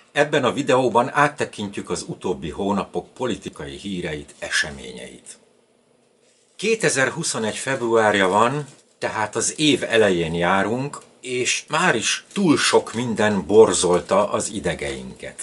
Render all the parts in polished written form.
Ebben a videóban áttekintjük az utóbbi hónapok politikai híreit, eseményeit. 2021. februárja van, tehát az év elején járunk, és már is túl sok minden borzolta az idegeinket.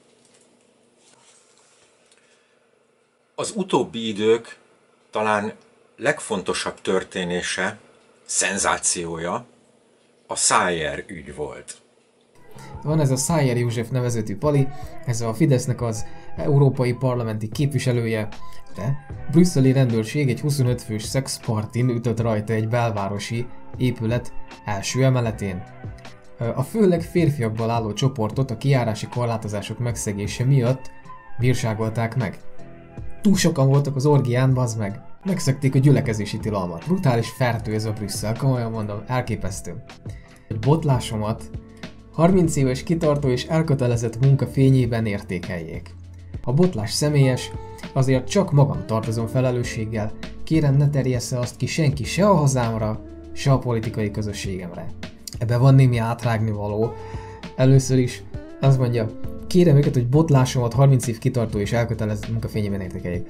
Az utóbbi idők talán legfontosabb történése, szenzációja a Szájer ügy volt. Van ez a Szájer József nevezetű pali, ez a Fidesznek az európai parlamenti képviselője, de brüsszeli rendőrség egy 25 fős szexpartin ütött rajta egy belvárosi épület első emeletén. A főleg férfiakból álló csoportot a kijárási korlátozások megszegése miatt bírságolták meg. Túl sokan voltak az orgián, bazd meg! Megszegték a gyülekezési tilalmat. Brutális fertőz a Brüsszel, komolyan mondom, elképesztő. Egy botlásomat 30 éves kitartó és elkötelezett munka fényében értékeljék. A botlás személyes, azért csak magam tartozom felelősséggel, kérem ne terjessze azt ki senki se a hazámra, se a politikai közösségemre. Ebben van némi átrágni való. Először is azt mondja, kérem őket, hogy botlásomat 30 év kitartó és elkötelezett munka fényében értékeljék.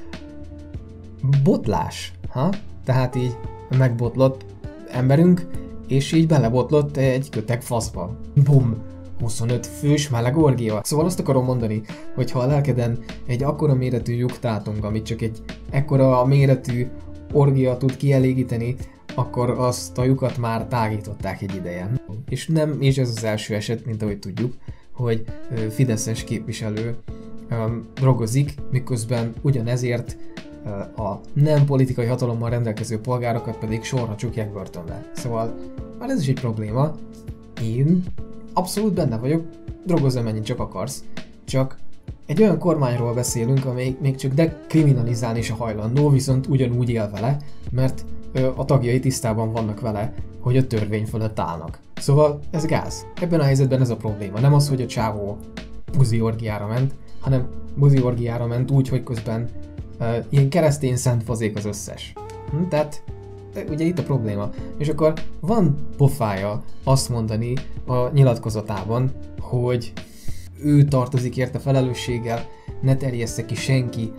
Botlás, ha? Tehát így megbotlott emberünk, és így belebotlott egy köteg faszba. Bum! 25 fős meleg orgia. Szóval azt akarom mondani, hogy ha a lelkeden egy akkora méretű lyuktátunk, amit csak egy ekkora méretű orgia tud kielégíteni, akkor azt a lyukat már tágították egy ideje. És ez az első eset, mint ahogy tudjuk, hogy fideszes képviselő drogozik, miközben ugyanezért a nem politikai hatalommal rendelkező polgárokat pedig sorra csukják börtönbe. Szóval már ez is egy probléma. Én abszolút benne vagyok, drogozz amennyit csak akarsz, csak egy olyan kormányról beszélünk, amely még csak dekriminalizálni is a hajlandó, viszont ugyanúgy él vele, mert a tagjai tisztában vannak vele, hogy a törvény fölött állnak. Szóval ez gáz. Ebben a helyzetben ez a probléma. Nem az, hogy a csávó buzi orgiára ment, hanem buzi orgiára ment úgy, hogy közben ilyen keresztény szent fazék az összes. Tehát ugye itt a probléma. És akkor van pofája azt mondani a nyilatkozatában, hogy ő tartozik érte felelősséggel, ne terjessze ki senki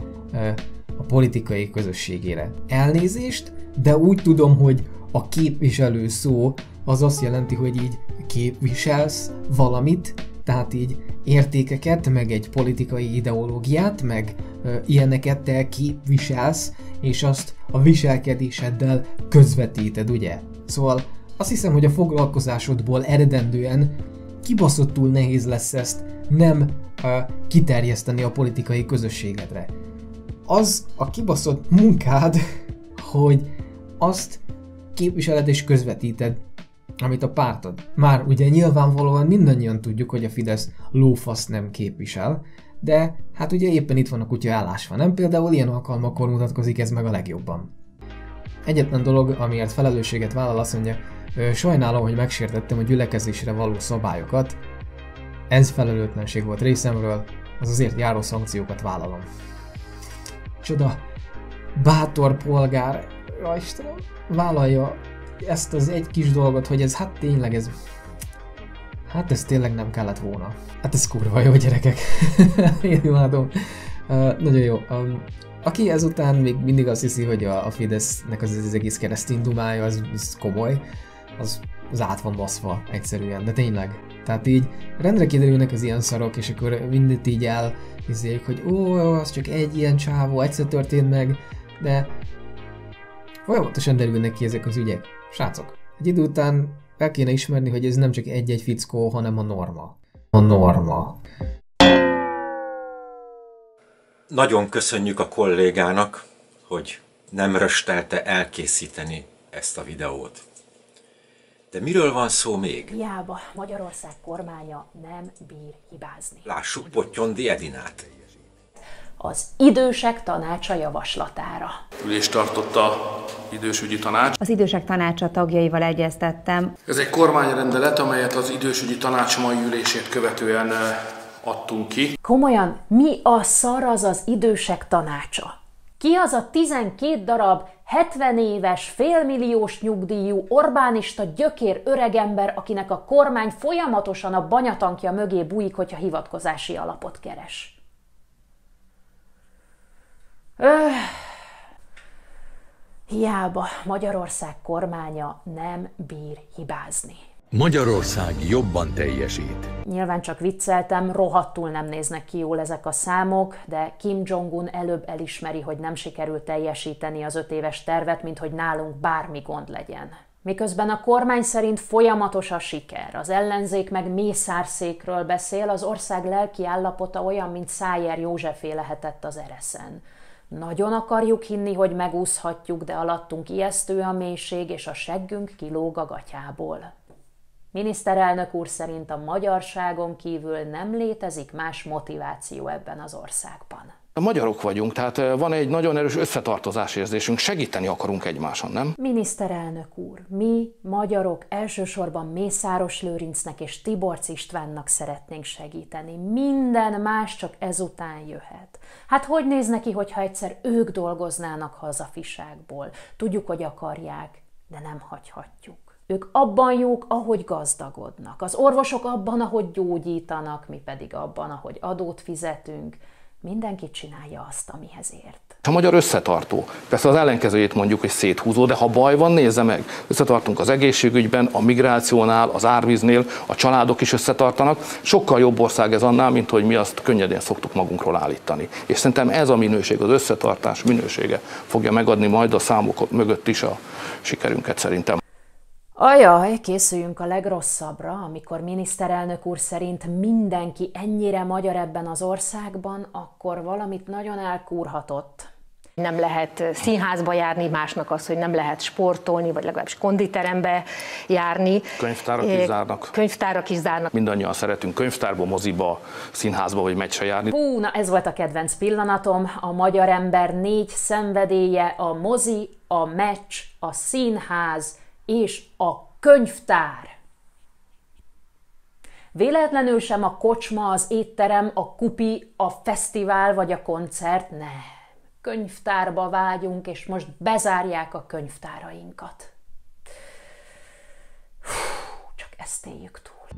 a politikai közösségére. Elnézést, de úgy tudom, hogy a képviselő szó az azt jelenti, hogy így képviselsz valamit, tehát így értékeket, meg egy politikai ideológiát, meg ilyeneket te képviselsz, és azt a viselkedéseddel közvetíted, ugye? Szóval azt hiszem, hogy a foglalkozásodból eredendően kibaszottul nehéz lesz ezt nem kiterjeszteni a politikai közösségedre. Az a kibaszott munkád, hogy azt képviseled és közvetíted, amit a pártod. Már ugye nyilvánvalóan mindannyian tudjuk, hogy a Fidesz lófasz nem képvisel, de hát ugye éppen itt van a kutya állásva, nem? Például ilyen alkalmakkor mutatkozik ez meg a legjobban. Egyetlen dolog, amiért felelősséget vállal, azt mondja, sajnálom, hogy megsértettem a gyülekezésre való szabályokat, ez felelőtlenség volt részemről, az azért járó szankciókat vállalom. Csoda, bátor polgár, ja Istenem, vállalja ezt az egy kis dolgot, hogy ez hát tényleg ez... Hát ez tényleg nem kellett volna. Hát ez kurva jó, gyerekek. Én imádom. Nagyon jó. Aki ezután még mindig azt hiszi, hogy a Fidesznek az egész keresztény dumája, az komoly, az át van baszva egyszerűen, de tényleg. Tehát így rendre kiderülnek az ilyen szarok, és akkor mindent így elhizzék, hogy az csak egy ilyen csávó, egyszer történt meg, de folyamatosan derülnek ki ezek az ügyek. Srácok, egy idő után el kéne ismerni, hogy ez nem csak egy-egy fickó, hanem a norma. A norma. Nagyon köszönjük a kollégának, hogy nem röstelte elkészíteni ezt a videót. De miről van szó még? Hiába Magyarország kormánya nem bír hibázni. Lássuk Pottyondi Edinát. Az idősek tanácsa javaslatára. Ülést tartott a idősügyi tanács. Az idősek tanácsa tagjaival egyeztettem. Ez egy kormányrendelet, amelyet az idősügyi tanács mai ülését követően adtunk ki. Komolyan, mi a szar az az idősek tanácsa? Ki az a 12 darab 70 éves, félmilliós nyugdíjú, Orbánista gyökér öregember, akinek a kormány folyamatosan a banyatankja mögé bújik, hogyha hivatkozási alapot keres. Hiába Magyarország kormánya nem bír hibázni. Magyarország jobban teljesít. Nyilván csak vicceltem, rohadtul nem néznek ki jól ezek a számok, de Kim Jong-un előbb elismeri, hogy nem sikerült teljesíteni az 5 éves tervet, mint hogy nálunk bármi gond legyen. Miközben a kormány szerint folyamatos a siker, az ellenzék meg mészárszékről beszél, az ország lelki állapota olyan, mint Szájer Józsefé lehetett az Ereszen. Nagyon akarjuk hinni, hogy megúszhatjuk, de alattunk ijesztő a mélység, és a seggünk kilóg a gatyából. Miniszterelnök úr szerint a magyarságon kívül nem létezik más motiváció ebben az országban. Magyarok vagyunk, tehát van egy nagyon erős összetartozás érzésünk, segíteni akarunk egymáson, nem? Miniszterelnök úr, mi, magyarok elsősorban Mészáros Lőrincnek és Tiborcs Istvánnak szeretnénk segíteni. Minden más csak ezután jöhet. Hát hogy néz neki, hogyha egyszer ők dolgoznának hazafiságból? Tudjuk, hogy akarják, de nem hagyhatjuk. Ők abban jók, ahogy gazdagodnak. Az orvosok abban, ahogy gyógyítanak, mi pedig abban, ahogy adót fizetünk. Mindenki csinálja azt, amihez ért. A magyar összetartó. Persze az ellenkezőjét mondjuk, hogy széthúzó, de ha baj van, nézze meg. Összetartunk az egészségügyben, a migrációnál, az árvíznél, a családok is összetartanak. Sokkal jobb ország ez annál, mint hogy mi azt könnyedén szoktuk magunkról állítani. És szerintem ez a minőség, az összetartás minősége fogja megadni majd a számok mögött is a sikerünket szerintem. Ajaj, készüljünk a legrosszabbra, amikor miniszterelnök úr szerint mindenki ennyire magyar ebben az országban, akkor valamit nagyon elkúrhatott. Nem lehet színházba járni, másnak az, hogy nem lehet sportolni, vagy legalábbis konditerembe járni. Könyvtárak is zárnak. Könyvtárak is zárnak. Mindannyian szeretünk könyvtárba, moziba, színházba, vagy meccsre járni. Hú, na ez volt a kedvenc pillanatom. A magyar ember 4 szenvedélye, a mozi, a meccs, a színház és a könyvtár. Véletlenül sem a kocsma, az étterem, a kupi, a fesztivál vagy a koncert, nem. Könyvtárba vágyunk, és most bezárják a könyvtárainkat. Csak ezt éljük túl.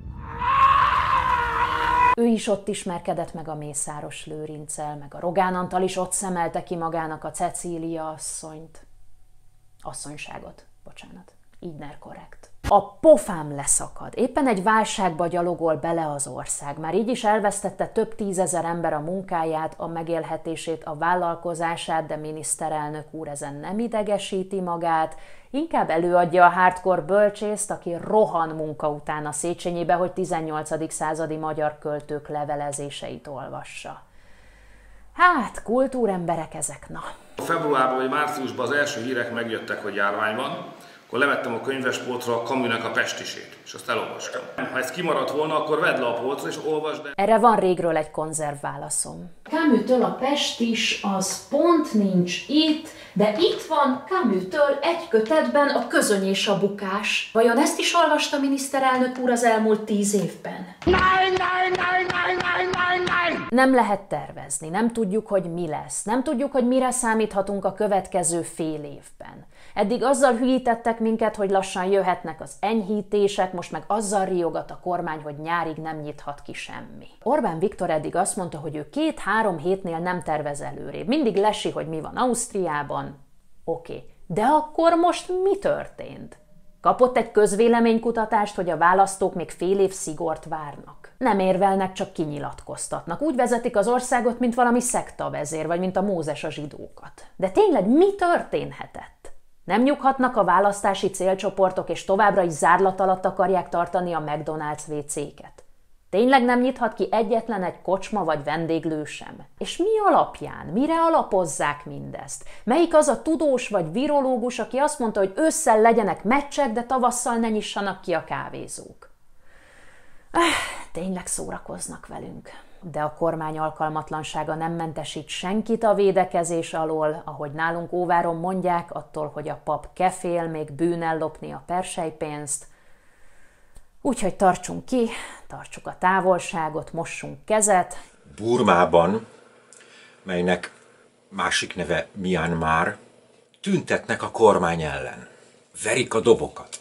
Ő is ott ismerkedett meg a Mészáros Lőrinccel, meg a Rogán Antal is ott szemelte ki magának a Cecília asszonyt. Asszonyságot, bocsánat. Így korrekt. A pofám leszakad. Éppen egy válságba gyalogol bele az ország. Már így is elvesztette több 10 000 ember a munkáját, a megélhetését, a vállalkozását, de miniszterelnök úr ezen nem idegesíti magát, inkább előadja a hardcore bölcsészt, aki rohan munka után a Széchenyibe, hogy 18. századi magyar költők levelezéseit olvassa. Hát, kultúremberek ezek, na. Februárban vagy márciusban az első hírek megjöttek, hogy járvány van. Akkor levettem a könyvespolcra a Camusnak a Pestisét, és azt elolvastam. Ha ez kimaradt volna, akkor vedd le a polcra, és olvasd el. Erre van régről egy konzerv válaszom. Camus-től a Pestis az pont nincs itt, de itt van Camus-től egy kötetben a Közöny és a bukás. Vajon ezt is olvasta miniszterelnök úr az elmúlt 10 évben? Nem lehet tervezni, nem tudjuk, hogy mi lesz, nem tudjuk, hogy mire számíthatunk a következő fél évben. Eddig azzal hülyítettek minket, hogy lassan jöhetnek az enyhítések, most meg azzal riogat a kormány, hogy nyárig nem nyithat ki semmi. Orbán Viktor eddig azt mondta, hogy ő 2-3 hétnél nem tervez előrébb. Mindig lesi, hogy mi van Ausztriában. Oké. De akkor most mi történt? Kapott egy közvéleménykutatást, hogy a választók még fél év szigort várnak. Nem érvelnek, csak kinyilatkoztatnak. Úgy vezetik az országot, mint valami szektavezér, vagy mint a Mózes a zsidókat. De tényleg mi történhetett? Nem nyughatnak a választási célcsoportok, és továbbra is zárlat alatt akarják tartani a McDonald's WC-ket. Tényleg nem nyithat ki egyetlen egy kocsma vagy vendéglő sem? És mi alapján? Mire alapozzák mindezt? Melyik az a tudós vagy virológus, aki azt mondta, hogy ősszel legyenek meccsek, de tavasszal ne nyissanak ki a kávézók? Tényleg szórakoznak velünk. De a kormány alkalmatlansága nem mentesít senkit a védekezés alól, ahogy nálunk Óváron mondják, attól, hogy a pap kefél még bűnnel lopni a perselypénzt. Úgyhogy tartsunk ki, tartsuk a távolságot, mossunk kezet. Burmában, melynek másik neve Myanmar, tüntetnek a kormány ellen. Verik a dobokat.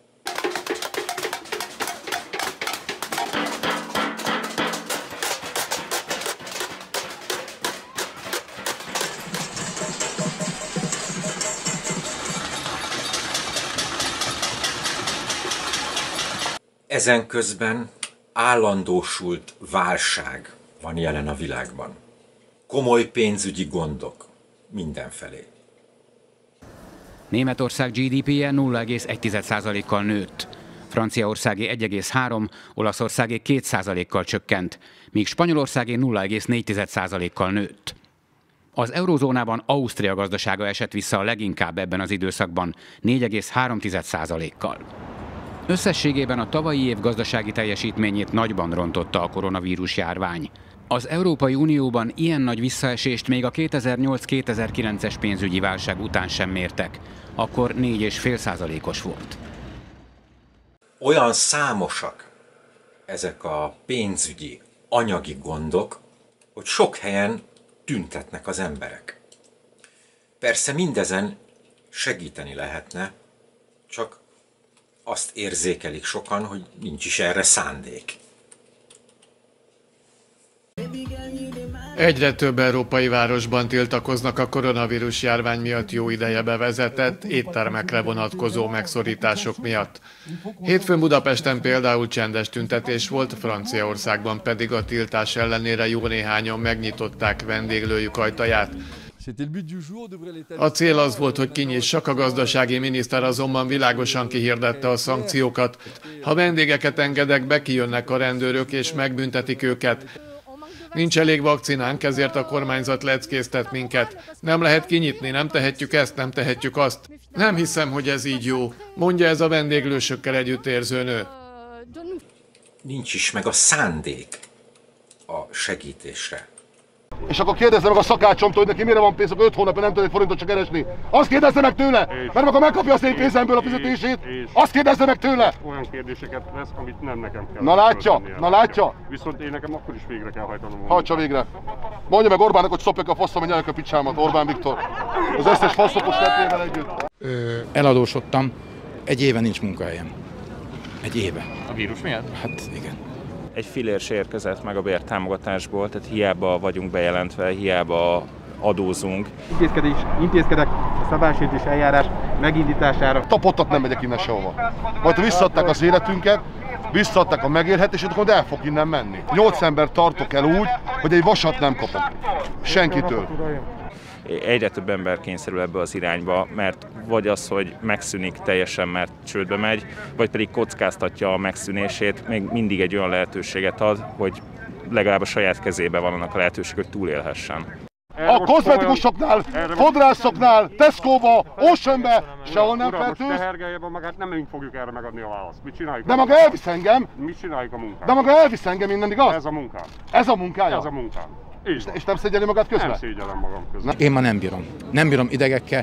Ezen közben állandósult válság van jelen a világban. Komoly pénzügyi gondok mindenfelé. Németország GDP-je 0,1%-kal nőtt. Franciaországé 1,3%, Olaszországé 2%-kal csökkent, míg Spanyolországé 0,4%-kal nőtt. Az eurózónában Ausztria gazdasága esett vissza a leginkább ebben az időszakban, 4,3%-kal. Összességében a tavalyi év gazdasági teljesítményét nagyban rontotta a koronavírus járvány. Az Európai Unióban ilyen nagy visszaesést még a 2008-2009-es pénzügyi válság után sem mértek. Akkor 4,5%-os volt. Olyan számosak ezek a pénzügyi, anyagi gondok, hogy sok helyen tüntetnek az emberek. Persze mindezen segíteni lehetne, csak azt érzékelik sokan, hogy nincs is erre szándék. Egyre több európai városban tiltakoznak a koronavírus járvány miatt jó ideje bevezetett éttermekre vonatkozó megszorítások miatt. Hétfőn Budapesten például csendes tüntetés volt, Franciaországban pedig a tiltás ellenére jó néhányan megnyitották vendéglőjük ajtaját. A cél az volt, hogy kinyissak, a gazdasági miniszter azonban világosan kihirdette a szankciókat. Ha vendégeket engedek be, kijönnek a rendőrök és megbüntetik őket. Nincs elég vakcinánk, ezért a kormányzat leckéztet minket. Nem lehet kinyitni, nem tehetjük ezt, nem tehetjük azt. Nem hiszem, hogy ez így jó, mondja ez a vendéglősökkel együtt érző nő. Nincs is meg a szándék a segítésre. És akkor kérdezze meg a szakácsomtól, hogy neki mire van pénz, akkor 5 hónapja nem tud egy forintot csak keresni. Azt kérdezze meg tőle, mert akkor megkapja a szép pénzemből a fizetését. Azt kérdezze meg tőle. Olyan kérdéseket lesz, amit nem nekem kell. Na látja? Viszont én nekem akkor is végre kell hajtanom. Hajtsa végre. Mondja meg Orbánnak, hogy szopják a faszom, hogy nyelják a picsámat, Orbán Viktor. Az összes faszopos lettével együtt. Eladósodtam, egy éve nincs munkahelyem. Egy éve. A vírus miatt? Hát igen. Egy fillér se érkezett meg a bértámogatásból, tehát hiába vagyunk bejelentve, hiába adózunk. Intézkedek a szabálysértés eljárás megindítására. Tapottat nem megyek innen sehova. Majd visszaadták az életünket, visszaadták a megélhetését, akkor el fog innen menni. 8 ember tartok el úgy, hogy egy vasat nem kapok. Senkitől. Egyre több ember kényszerül ebbe az irányba, mert vagy az, hogy megszűnik teljesen, mert csődbe megy, vagy pedig kockáztatja a megszűnését, még mindig egy olyan lehetőséget ad, hogy legalább a saját kezében van annak a lehetőség, hogy túlélhessen. A kozmetikusoknál, fodrászoknál, Tesco-ba, Oceanbe, sehol nem fertőz. Most tehergeljében magát nem fogjuk erre megadni a választ. Mit csináljuk? De maga elvisz engem. Mit csináljuk a munkát? De maga elvisz engem innen, igaz? Ez a munkám. Ez a munkája? Ez a munkám. És nem szégyeli magát közben? Nem szégyellem magam közben. Én már nem bírom. Nem bírom idegekkel.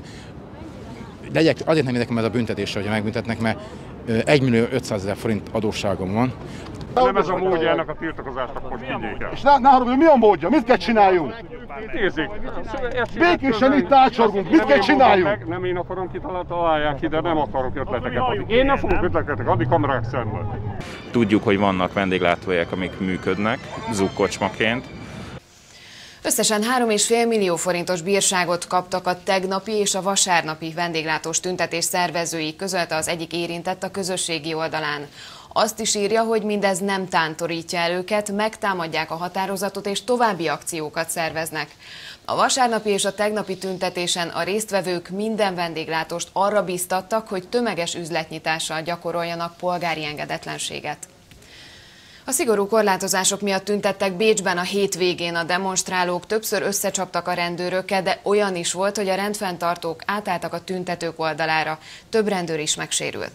Azért nem érdekel ez a büntetésre, hogyha megbüntetnek, mert 1.500.000 forint adósságom van. Nem ez a módja ennek a tiltakozásnak, most higgyék el. És nálam, mi a módja? Mit kell csináljunk? Nézzék! Békésen itt tárcsolgunk, mit kell csináljunk? Nem én akarom találják ki, de nem akarok ötleteket adni. Én nem fogok ötleteket adni kamerák szemben. Tudjuk, hogy vannak vendéglátóhelyek, amik működnek, zugkocsmaként. Összesen 3,5 millió forintos bírságot kaptak a tegnapi és a vasárnapi vendéglátós tüntetés szervezői között, az egyik érintett a közösségi oldalán. Azt is írja, hogy mindez nem tántorítja el őket, megtámadják a határozatot és további akciókat szerveznek. A vasárnapi és a tegnapi tüntetésen a résztvevők minden vendéglátóst arra bíztattak, hogy tömeges üzletnyitással gyakoroljanak polgári engedetlenséget. A szigorú korlátozások miatt tüntettek Bécsben a hétvégén, a demonstrálók többször összecsaptak a rendőrökkel, de olyan is volt, hogy a rendfenntartók átálltak a tüntetők oldalára. Több rendőr is megsérült.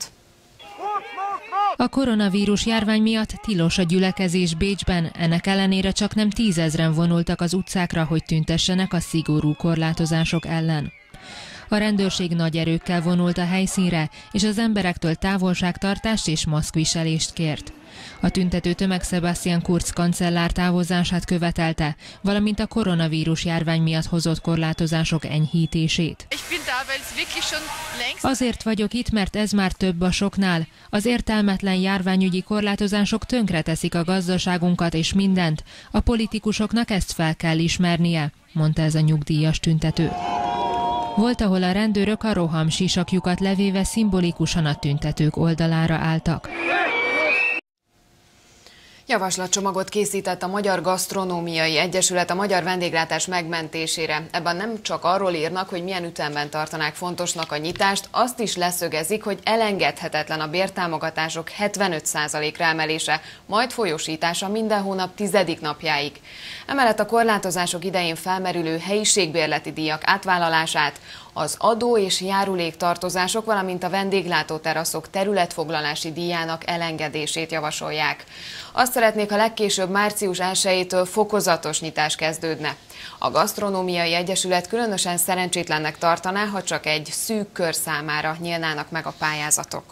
A koronavírus járvány miatt tilos a gyülekezés Bécsben, ennek ellenére csak nem 10 000-en vonultak az utcákra, hogy tüntessenek a szigorú korlátozások ellen. A rendőrség nagy erőkkel vonult a helyszínre, és az emberektől távolságtartást és maszkviselést kért. A tüntető tömeg Sebastian Kurz kancellár távozását követelte, valamint a koronavírus járvány miatt hozott korlátozások enyhítését. Azért vagyok itt, mert ez már több a soknál. Az értelmetlen járványügyi korlátozások tönkreteszik a gazdaságunkat és mindent. A politikusoknak ezt fel kell ismernie, mondta ez a nyugdíjas tüntető. Volt, ahol a rendőrök a rohamsisakjukat levéve szimbolikusan a tüntetők oldalára álltak. Javaslatcsomagot készített a Magyar Gasztronómiai Egyesület a magyar vendéglátás megmentésére. Ebben nem csak arról írnak, hogy milyen ütemben tartanák fontosnak a nyitást, azt is leszögezik, hogy elengedhetetlen a bértámogatások 75%-ra emelése, majd folyósítása minden hónap 10. napjáig. Emellett a korlátozások idején felmerülő helyiségbérleti díjak átvállalását, az adó és járuléktartozások, valamint a vendéglátóteraszok területfoglalási díjának elengedését javasolják. Azt szeretnék, ha legkésőbb március 1-től fokozatos nyitás kezdődne. A Gasztronómiai Egyesület különösen szerencsétlennek tartaná, ha csak egy szűk kör számára nyílnának meg a pályázatok.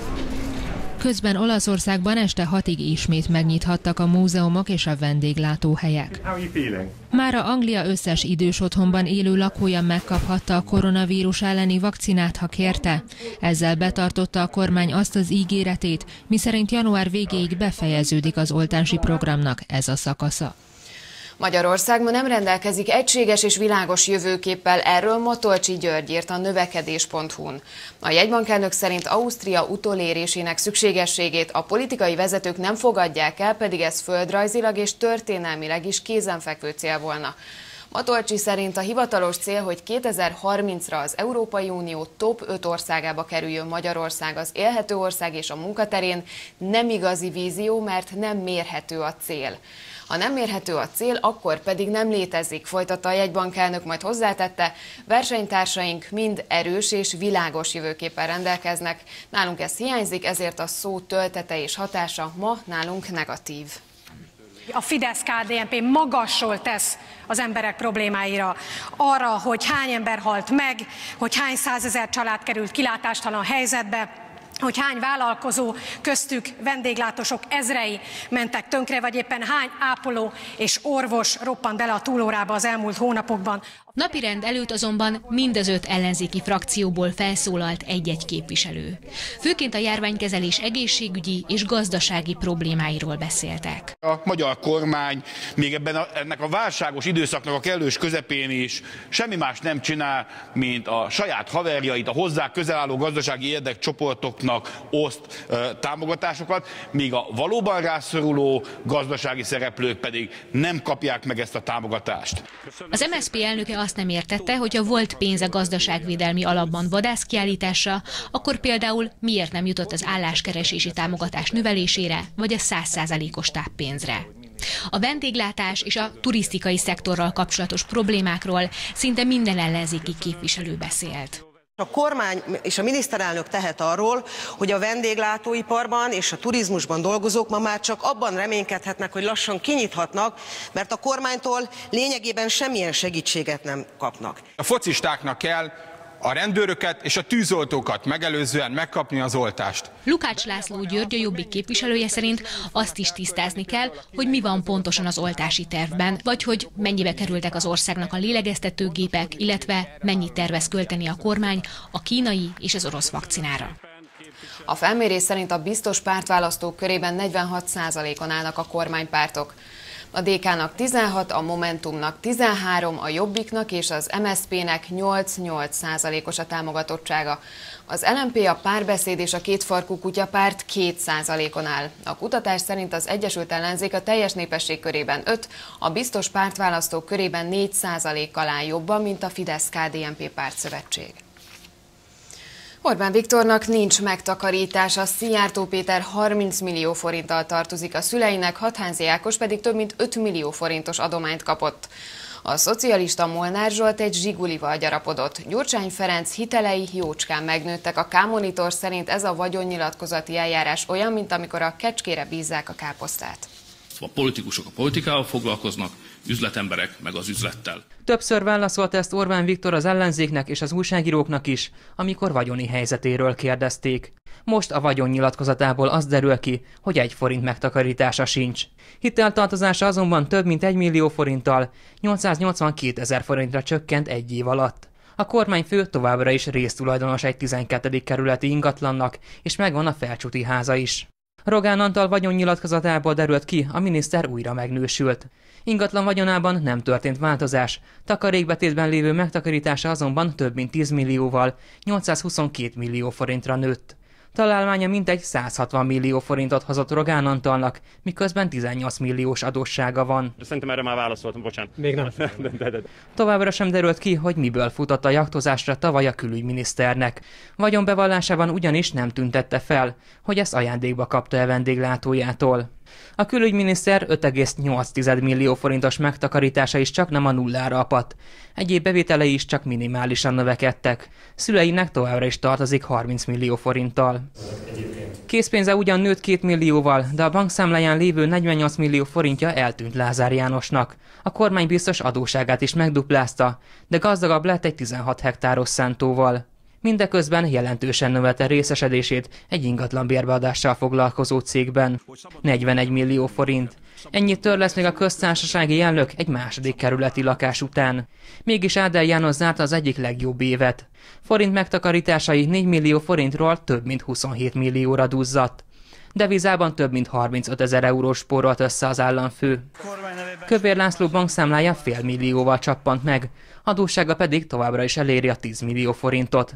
Közben Olaszországban este 6-ig ismét megnyithattak a múzeumok és a vendéglátóhelyek. Mára Anglia összes idős otthonban élő lakója megkaphatta a koronavírus elleni vakcinát, ha kérte. Ezzel betartotta a kormány azt az ígéretét, miszerint január végéig befejeződik az oltási programnak ez a szakasza. Magyarország ma nem rendelkezik egységes és világos jövőképpel, erről Matolcsy György írt a növekedés.hu-n. A jegybankelnök szerint Ausztria utolérésének szükségességét a politikai vezetők nem fogadják el, pedig ez földrajzilag és történelmileg is kézenfekvő cél volna. Matolcsy szerint a hivatalos cél, hogy 2030-ra az Európai Unió top 5 országába kerüljön Magyarország az élhető ország és a munkaterén, nem igazi vízió, mert nem mérhető a cél. Ha nem mérhető a cél, akkor pedig nem létezik, folytatta a jegybankelnök, majd hozzátette, versenytársaink mind erős és világos jövőképpen rendelkeznek. Nálunk ez hiányzik, ezért a szó töltete és hatása ma nálunk negatív. A Fidesz-KDNP magasról tesz az emberek problémáira, arra, hogy hány ember halt meg, hogy hány százezer család került kilátástalan helyzetbe, hogy hány vállalkozó, köztük vendéglátósok ezrei mentek tönkre, vagy éppen hány ápoló és orvos roppant bele a túlórába az elmúlt hónapokban. Napirend előtt azonban mind az 5 ellenzéki frakcióból felszólalt egy-egy képviselő. Főként a járványkezelés egészségügyi és gazdasági problémáiról beszéltek. A magyar kormány még ennek a válságos időszaknak a kellős közepén is semmi más nem csinál, mint a saját haverjait, a hozzá közel álló gazdasági érdekcsoportoknak oszt támogatásokat, míg a valóban rászoruló gazdasági szereplők pedig nem kapják meg ezt a támogatást. Az MSZP elnöke azt nem értette, hogy ha volt pénz a gazdaságvédelmi alapban vadászkiállításra, akkor például miért nem jutott az álláskeresési támogatás növelésére, vagy a 100%-os táppénzre. A vendéglátás és a turisztikai szektorral kapcsolatos problémákról szinte minden ellenzéki képviselő beszélt. A kormány és a miniszterelnök tehet arról, hogy a vendéglátóiparban és a turizmusban dolgozók ma már csak abban reménykedhetnek, hogy lassan kinyithatnak, mert a kormánytól lényegében semmilyen segítséget nem kapnak. A focistáknak kell a rendőröket és a tűzoltókat megelőzően megkapni az oltást. Lukács László György, a Jobbik képviselője szerint azt is tisztázni kell, hogy mi van pontosan az oltási tervben, vagy hogy mennyibe kerültek az országnak a lélegeztetőgépek, illetve mennyit tervez költeni a kormány a kínai és az orosz vakcinára. A felmérés szerint a biztos pártválasztók körében 46%-on állnak a kormánypártok. A DK-nak 16, a Momentumnak 13, a Jobbiknak és az MSZP-nek 8-8%-os a támogatottsága. Az LMP, a Párbeszéd és a Kétfarkú Kutyapárt 2%-on áll. A kutatás szerint az Egyesült Ellenzék a teljes népesség körében 5, a biztos pártválasztók körében 4%-kal áll jobban, mint a Fidesz-KDNP pártszövetség. Orbán Viktornak nincs megtakarítása, Szijjártó Péter 30 millió forinttal tartozik a szüleinek, Hatházi Ákos pedig több mint 5 millió forintos adományt kapott. A szocialista Molnár Zsolt egy zsigulival gyarapodott. Gyurcsány Ferenc hitelei jócskán megnőttek. A K-monitor szerint ez a vagyonnyilatkozati eljárás olyan, mint amikor a kecskére bízzák a káposztát. A politikusok a politikával foglalkoznak, üzletemberek meg az üzlettel. Többször válaszolt ezt Orbán Viktor az ellenzéknek és az újságíróknak is, amikor vagyoni helyzetéről kérdezték. Most a vagyonnyilatkozatából az derül ki, hogy 1 forint megtakarítása sincs. Hiteltartozása azonban több mint 1 millió forinttal, 882 000 forintra csökkent 1 év alatt. A kormányfő továbbra is résztulajdonos egy 12. kerületi ingatlannak, és megvan a Felcsúti háza is. Rogán Antal vagyonnyilatkozatából derült ki, a miniszter újra megnősült. Ingatlan vagyonában nem történt változás, takarékbetétben lévő megtakarítása azonban több mint 10 millióval, 822 millió forintra nőtt. Találmánya mintegy 160 millió forintot hozott Rogán Antalnak, miközben 18 milliós adóssága van. Szerintem erre már válaszoltam, bocsánat. Még nem. Továbbra sem derült ki, hogy miből futott a jachtozásra tavaly a külügyminiszternek. Vagyonbevallásában ugyanis nem tüntette fel, hogy ezt ajándékba kapta-e vendéglátójától. A külügyminiszter 5,8 millió forintos megtakarítása is csak nem a nullára apadt. Egyéb bevételei is csak minimálisan növekedtek. Szüleinek továbbra is tartozik 30 millió forinttal. Készpénze ugyan nőtt 2 millióval, de a bankszámláján lévő 48 millió forintja eltűnt Lázár Jánosnak. A kormány biztos adósságát is megduplázta, de gazdagabb lett egy 16 hektáros szántóval. Mindeközben jelentősen növelte részesedését egy ingatlan bérbeadással foglalkozó cégben. 41 millió forint. Ennyit törlesz még a köztársasági elnök egy 2. kerületi lakás után. Mégis Áder János zárta az egyik legjobb évet. Forint megtakarításai 4 millió forintról több mint 27 millióra duzzadt. Devizában több mint 35 000 eurós spórolt össze az államfő. Kövér László bankszámlája fél millióval csappant meg, adóssága pedig továbbra is eléri a 10 millió forintot.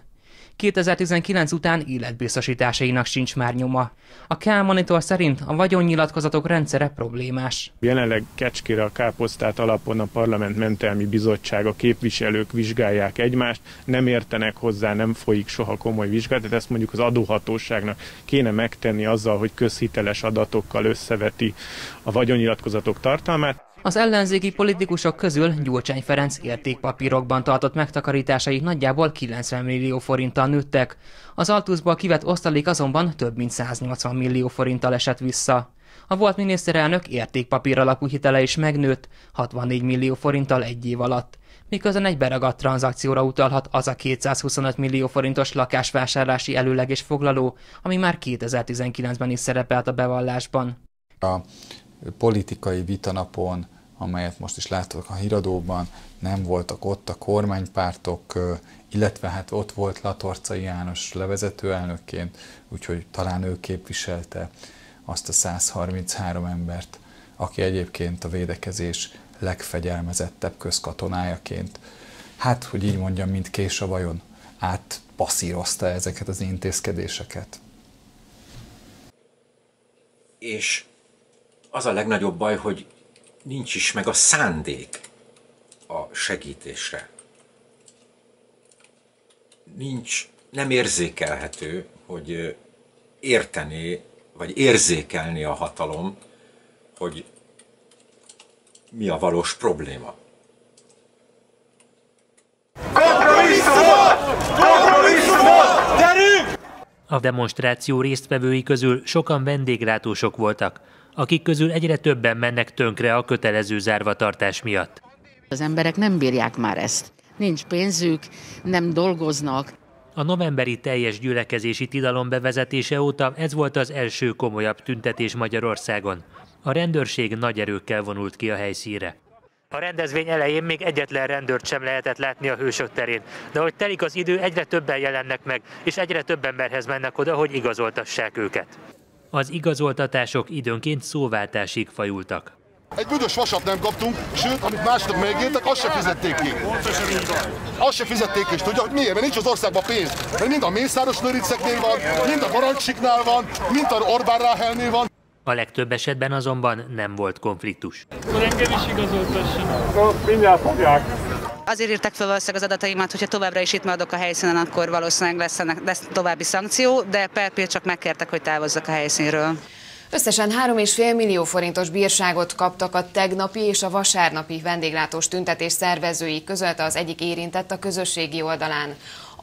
2019 után életbiztosításainak sincs már nyoma. A K-Monitor szerint a vagyonnyilatkozatok rendszere problémás. Jelenleg Kecskére a káposztát alapon a Parlament Mentelmi Bizottsága képviselők vizsgálják egymást, nem értenek hozzá, nem folyik soha komoly vizsgálat, ezt mondjuk az adóhatóságnak kéne megtenni azzal, hogy közhiteles adatokkal összeveti a vagyonnyilatkozatok tartalmát. Az ellenzéki politikusok közül Gyurcsány Ferenc értékpapírokban tartott megtakarításai nagyjából 90 millió forinttal nőttek. Az Altuszból kivett osztalék azonban több mint 180 millió forinttal esett vissza. A volt miniszterelnök értékpapír alapú hitele is megnőtt 64 millió forinttal 1 év alatt. Miközben egy beragadt tranzakcióra utalhat az a 225 millió forintos lakásvásárlási előleges foglaló, ami már 2019-ben is szerepelt a bevallásban. A politikai vitanapon, amelyet most is láttok a híradóban, nem voltak ott a kormánypártok, illetve hát ott volt Latorcai János levezető elnökként, úgyhogy talán ő képviselte azt a 133 embert, aki egyébként a védekezés legfegyelmezettebb közkatonájaként, hát, hogy így mondjam, mint kés a vajon, átpasszírozta ezeket az intézkedéseket. És az a legnagyobb baj, hogy nincs is meg a szándék a segítésre. Nem érzékelhető, hogy értené, vagy érzékelni a hatalom, hogy mi a valós probléma. A demonstráció résztvevői közül sokan vendéglátósok voltak, akik közül egyre többen mennek tönkre a kötelező zárvatartás miatt. Az emberek nem bírják már ezt. Nincs pénzük, nem dolgoznak. A novemberi teljes gyülekezési tilalom bevezetése óta ez volt az első komolyabb tüntetés Magyarországon. A rendőrség nagy erőkkel vonult ki a helyszínre. A rendezvény elején még egyetlen rendőrt sem lehetett látni a Hősök terén, de ahogy telik az idő, egyre többen jelennek meg, és egyre több emberhez mennek oda, hogy igazoltassák őket. Az igazoltatások időnként szóváltásig fajultak. Egy büdös vasat nem kaptunk, sőt, amit másnak megértek, azt se fizették ki. Azt se fizették ki, és tudja, hogy miért? Mert nincs az országban pénz. Mert mind a Mészáros Lőrinceknél van, mind a Barancsiknál van, mind a Orbán Ráhelnél van. A legtöbb esetben azonban nem volt konfliktus. Engem is igazoltassanak. Mindjárt fogják. Azért írták fel valószínűleg az adataimat, hogyha továbbra is itt maradok a helyszínen, akkor valószínűleg lesz további szankció, de per pillanat csak megkértek, hogy távozzak a helyszínről. Összesen 3,5 millió forintos bírságot kaptak a tegnapi és a vasárnapi vendéglátós tüntetés szervezői, közölte az egyik érintett a közösségi oldalán.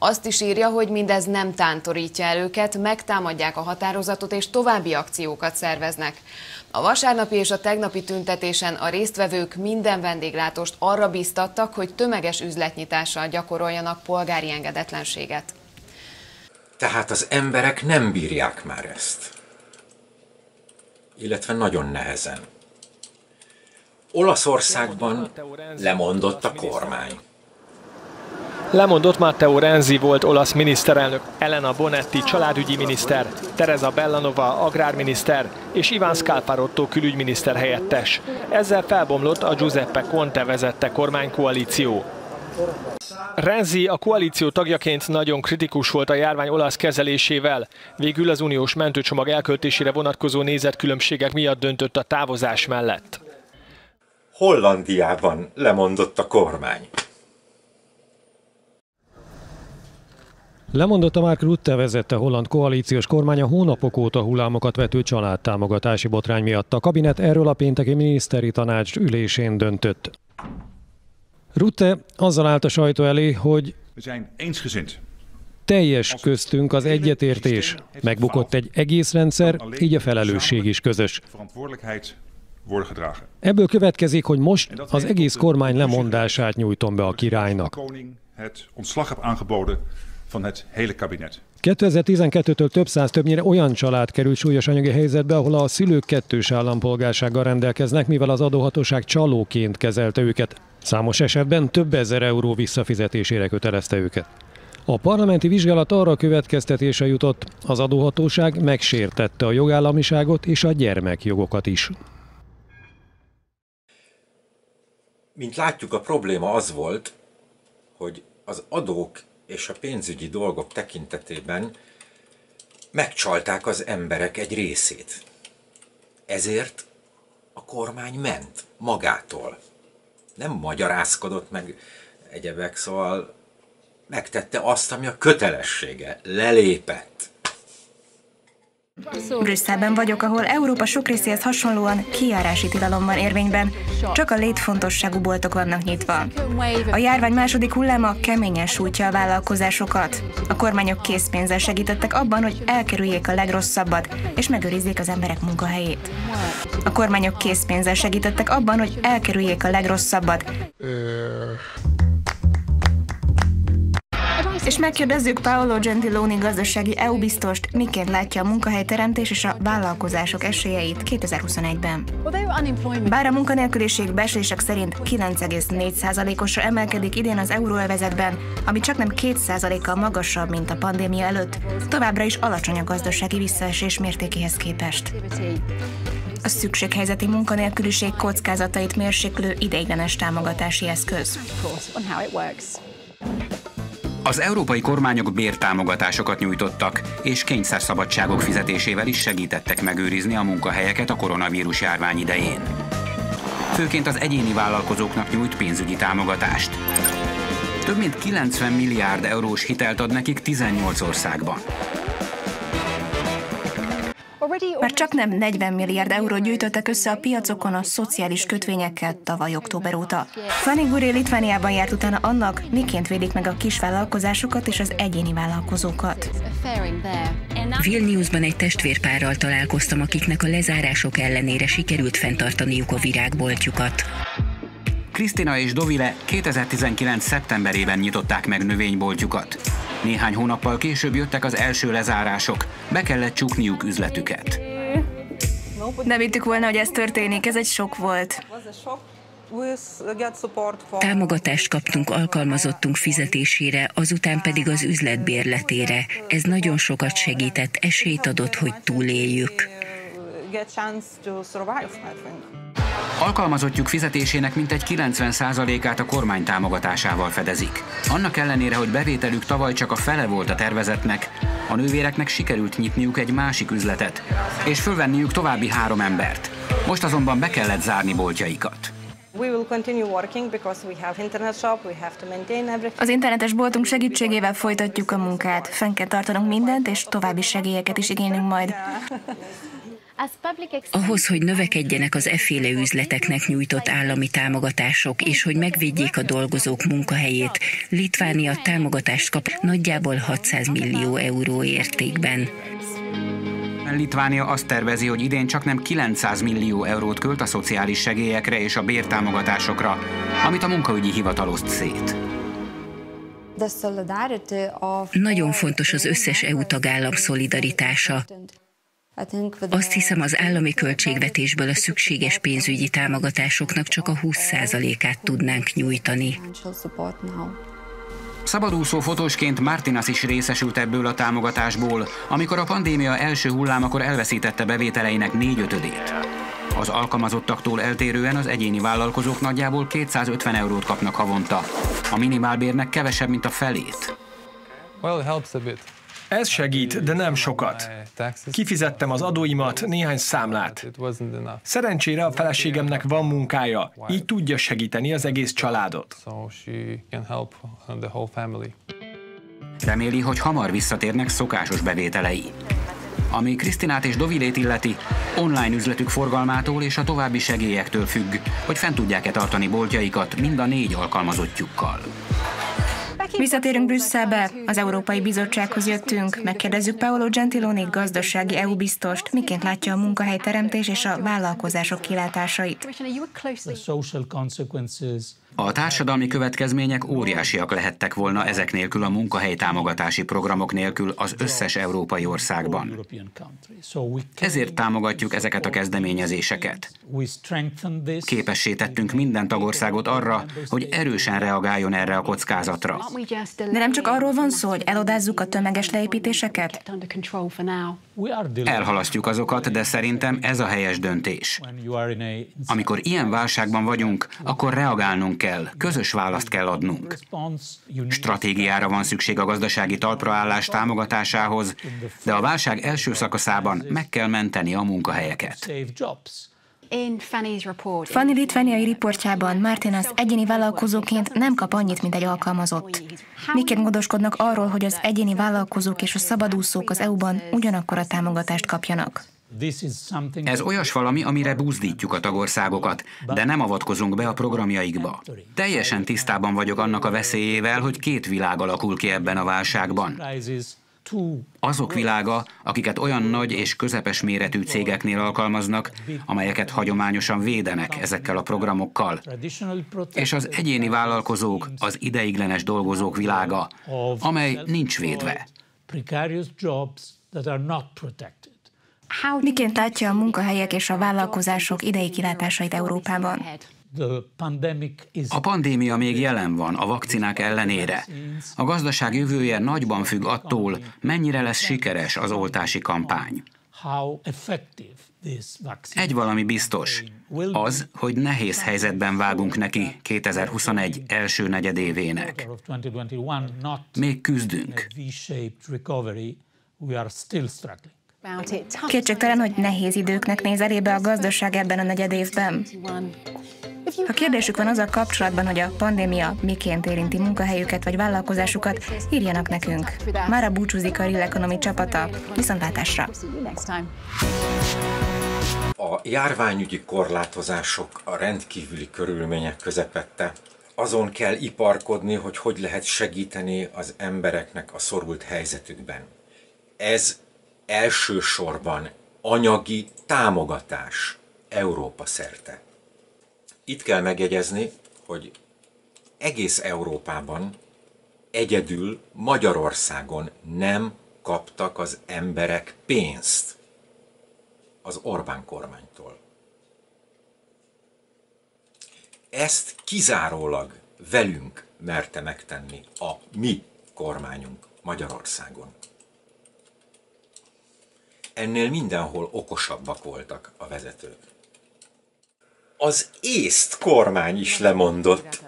Azt is írja, hogy mindez nem tántorítja el őket, megtámadják a határozatot és további akciókat szerveznek. A vasárnapi és a tegnapi tüntetésen a résztvevők minden vendéglátóst arra bíztattak, hogy tömeges üzletnyitással gyakoroljanak polgári engedetlenséget. Tehát az emberek nem bírják már ezt. Illetve nagyon nehezen. Olaszországban lemondott a kormány. Lemondott Matteo Renzi volt olasz miniszterelnök, Elena Bonetti családügyi miniszter, Teresa Bellanova agrárminiszter és Iván Scalfarotto külügyminiszter helyettes. Ezzel felbomlott a Giuseppe Conte vezette kormánykoalíció. Renzi a koalíció tagjaként nagyon kritikus volt a járvány olasz kezelésével. Végül az uniós mentőcsomag elköltésére vonatkozó nézetkülönbségek miatt döntött a távozás mellett. Hollandiában lemondott a kormány. Lemondott a Mark Rutte vezette holland koalíciós kormány a hónapok óta hullámokat vető családtámogatási botrány miatt. A kabinet erről a pénteki miniszteri tanács ülésén döntött. Rutte azzal állt a sajtó elé, hogy teljes köztünk az egyetértés. Megbukott egy egész rendszer, így a felelősség is közös. Ebből következik, hogy most az egész kormány lemondását nyújtom be a királynak. 2012-től több száz, többnyire olyan család került súlyos anyagi helyzetbe, ahol a szülők kettős állampolgársággal rendelkeznek, mivel az adóhatóság csalóként kezelte őket. Számos esetben több ezer euró visszafizetésére kötelezte őket. A parlamenti vizsgálat arra következtetésre jutott, az adóhatóság megsértette a jogállamiságot és a gyermekjogokat is. Mint látjuk, a probléma az volt, hogy az adók és a pénzügyi dolgok tekintetében megcsalták az emberek egy részét. Ezért a kormány ment magától. Nem magyarázkodott meg egyebek, szóval megtette azt, ami a kötelessége. Lelépett. Brüsszelben vagyok, ahol Európa sok részéhez hasonlóan kijárási tilalom van érvényben, csak a létfontosságú boltok vannak nyitva. A járvány második hulláma keményen sújtja a vállalkozásokat. A kormányok készpénzzel segítettek abban, hogy elkerüljék a legrosszabbat, és megőrizzék az emberek munkahelyét. A kormányok készpénzzel segítettek abban, hogy elkerüljék a legrosszabbat. És megkérdezzük Paolo Gentiloni gazdasági EU biztost, miként látja a munkahelyteremtés és a vállalkozások esélyeit 2021-ben. Bár a munkanélküliség becslések szerint 9,4%-osra emelkedik idén az euróövezetben, ami csaknem 2%-kal magasabb, mint a pandémia előtt, továbbra is alacsony a gazdasági visszaesés mértékéhez képest. A szükséghelyzeti munkanélküliség kockázatait mérséklő ideiglenes támogatási eszköz. Az európai kormányok bértámogatásokat nyújtottak, és kényszerszabadságok fizetésével is segítettek megőrizni a munkahelyeket a koronavírus járvány idején. Főként az egyéni vállalkozóknak nyújt pénzügyi támogatást. Több mint 90 milliárd eurós hitelt ad nekik 18 országban. Már csaknem 40 milliárd eurót gyűjtöttek össze a piacokon a szociális kötvényekkel tavaly október óta. Fanny Guré Litvániában járt utána annak, miként védik meg a kisvállalkozásokat és az egyéni vállalkozókat. Vilniusban egy testvérpárral találkoztam, akiknek a lezárások ellenére sikerült fenntartaniuk a virágboltjukat. Krisztina és Dovile 2019. szeptemberében nyitották meg növényboltjukat. Néhány hónappal később jöttek az első lezárások, be kellett csukniuk üzletüket. Nem hittük volna, hogy ez történik, ez egy sok volt. Támogatást kaptunk alkalmazottunk fizetésére, azután pedig az üzlet bérletére. Ez nagyon sokat segített, esélyt adott, hogy túléljük. Alkalmazottjuk fizetésének mintegy 90%-át a kormány támogatásával fedezik. Annak ellenére, hogy bevételük tavaly csak a fele volt a tervezetnek, a nővéreknek sikerült nyitniuk egy másik üzletet, és fölvenniük további 3 embert. Most azonban be kellett zárni boltjaikat. Az internetes boltunk segítségével folytatjuk a munkát. Fenn kell tartanunk mindent, és további segélyeket is igénylünk majd. Ahhoz, hogy növekedjenek az efféle üzleteknek nyújtott állami támogatások, és hogy megvédjék a dolgozók munkahelyét, Litvánia támogatást kap nagyjából 600 millió euró értékben. Litvánia azt tervezi, hogy idén csaknem 900 millió eurót költ a szociális segélyekre és a bértámogatásokra, amit a munkaügyi hivatal oszt szét. Nagyon fontos az összes EU tagállam szolidaritása. Azt hiszem, az állami költségvetésből a szükséges pénzügyi támogatásoknak csak a 20%-át tudnánk nyújtani. Szabadúszó fotósként Martinas is részesült ebből a támogatásból, amikor a pandémia első hullámakor elveszítette bevételeinek 4/5-ét. Az alkalmazottaktól eltérően az egyéni vállalkozók nagyjából 250 eurót kapnak havonta, a minimálbérnek kevesebb, mint a felét. Ez segít, de nem sokat. Kifizettem az adóimat, néhány számlát. Szerencsére a feleségemnek van munkája, így tudja segíteni az egész családot. Reméli, hogy hamar visszatérnek szokásos bevételei. Ami Krisztinát és Dovilét illeti, online üzletük forgalmától és a további segélyektől függ, hogy fent tudják-e tartani boltjaikat mind a 4 alkalmazottjukkal. Visszatérünk Brüsszelbe, az Európai Bizottsághoz jöttünk, megkérdezzük Paolo Gentiloni gazdasági EU biztost, miként látja a munkahelyteremtés és a vállalkozások kilátásait. A társadalmi következmények óriásiak lehettek volna ezek nélkül a munkahelytámogatási programok nélkül az összes európai országban. Ezért támogatjuk ezeket a kezdeményezéseket. Képessé tettünk minden tagországot arra, hogy erősen reagáljon erre a kockázatra. De nem csak arról van szó, hogy elodázzuk a tömeges leépítéseket? Elhalasztjuk azokat, de szerintem ez a helyes döntés. Amikor ilyen válságban vagyunk, akkor reagálnunk kell, közös választ kell adnunk. Stratégiára van szükség a gazdasági talpraállás támogatásához, de a válság első szakaszában meg kell menteni a munkahelyeket. Fanny litvániai riportjában Martinas egyéni vállalkozóként nem kap annyit, mint egy alkalmazott. Miként gondoskodnak arról, hogy az egyéni vállalkozók és a szabadúszók az EU-ban ugyanakkor támogatást kapjanak? Ez olyas valami, amire buzdítjuk a tagországokat, de nem avatkozunk be a programjaikba. Teljesen tisztában vagyok annak a veszélyével, hogy 2 világ alakul ki ebben a válságban. Azok világa, akiket olyan nagy és közepes méretű cégeknél alkalmaznak, amelyeket hagyományosan védenek ezekkel a programokkal, és az egyéni vállalkozók, az ideiglenes dolgozók világa, amely nincs védve. Miként látja a munkahelyek és a vállalkozások idei kilátásait Európában? A pandémia még jelen van a vakcinák ellenére. A gazdaság jövője nagyban függ attól, mennyire lesz sikeres az oltási kampány. Egy valami biztos, az, hogy nehéz helyzetben vágunk neki 2021 első negyedévének. Még küzdünk. Kétségtelen, hogy nehéz időknek néz elébe a gazdaság ebben a negyedévben. Ha kérdésük van azzal kapcsolatban, hogy a pandémia miként érinti munkahelyüket vagy vállalkozásukat, írjanak nekünk. Mára búcsúzik a Real Economy csapata. Viszontlátásra! A járványügyi korlátozások, a rendkívüli körülmények közepette azon kell iparkodni, hogy lehet segíteni az embereknek a szorult helyzetükben. Ez elsősorban anyagi támogatás Európa szerte. Itt kell megjegyezni, hogy egész Európában, egyedül Magyarországon nem kaptak az emberek pénzt az Orbán kormánytól. Ezt kizárólag velünk merte megtenni a mi kormányunk Magyarországon. Ennél mindenhol okosabbak voltak a vezetők. Az észt kormány is lemondott.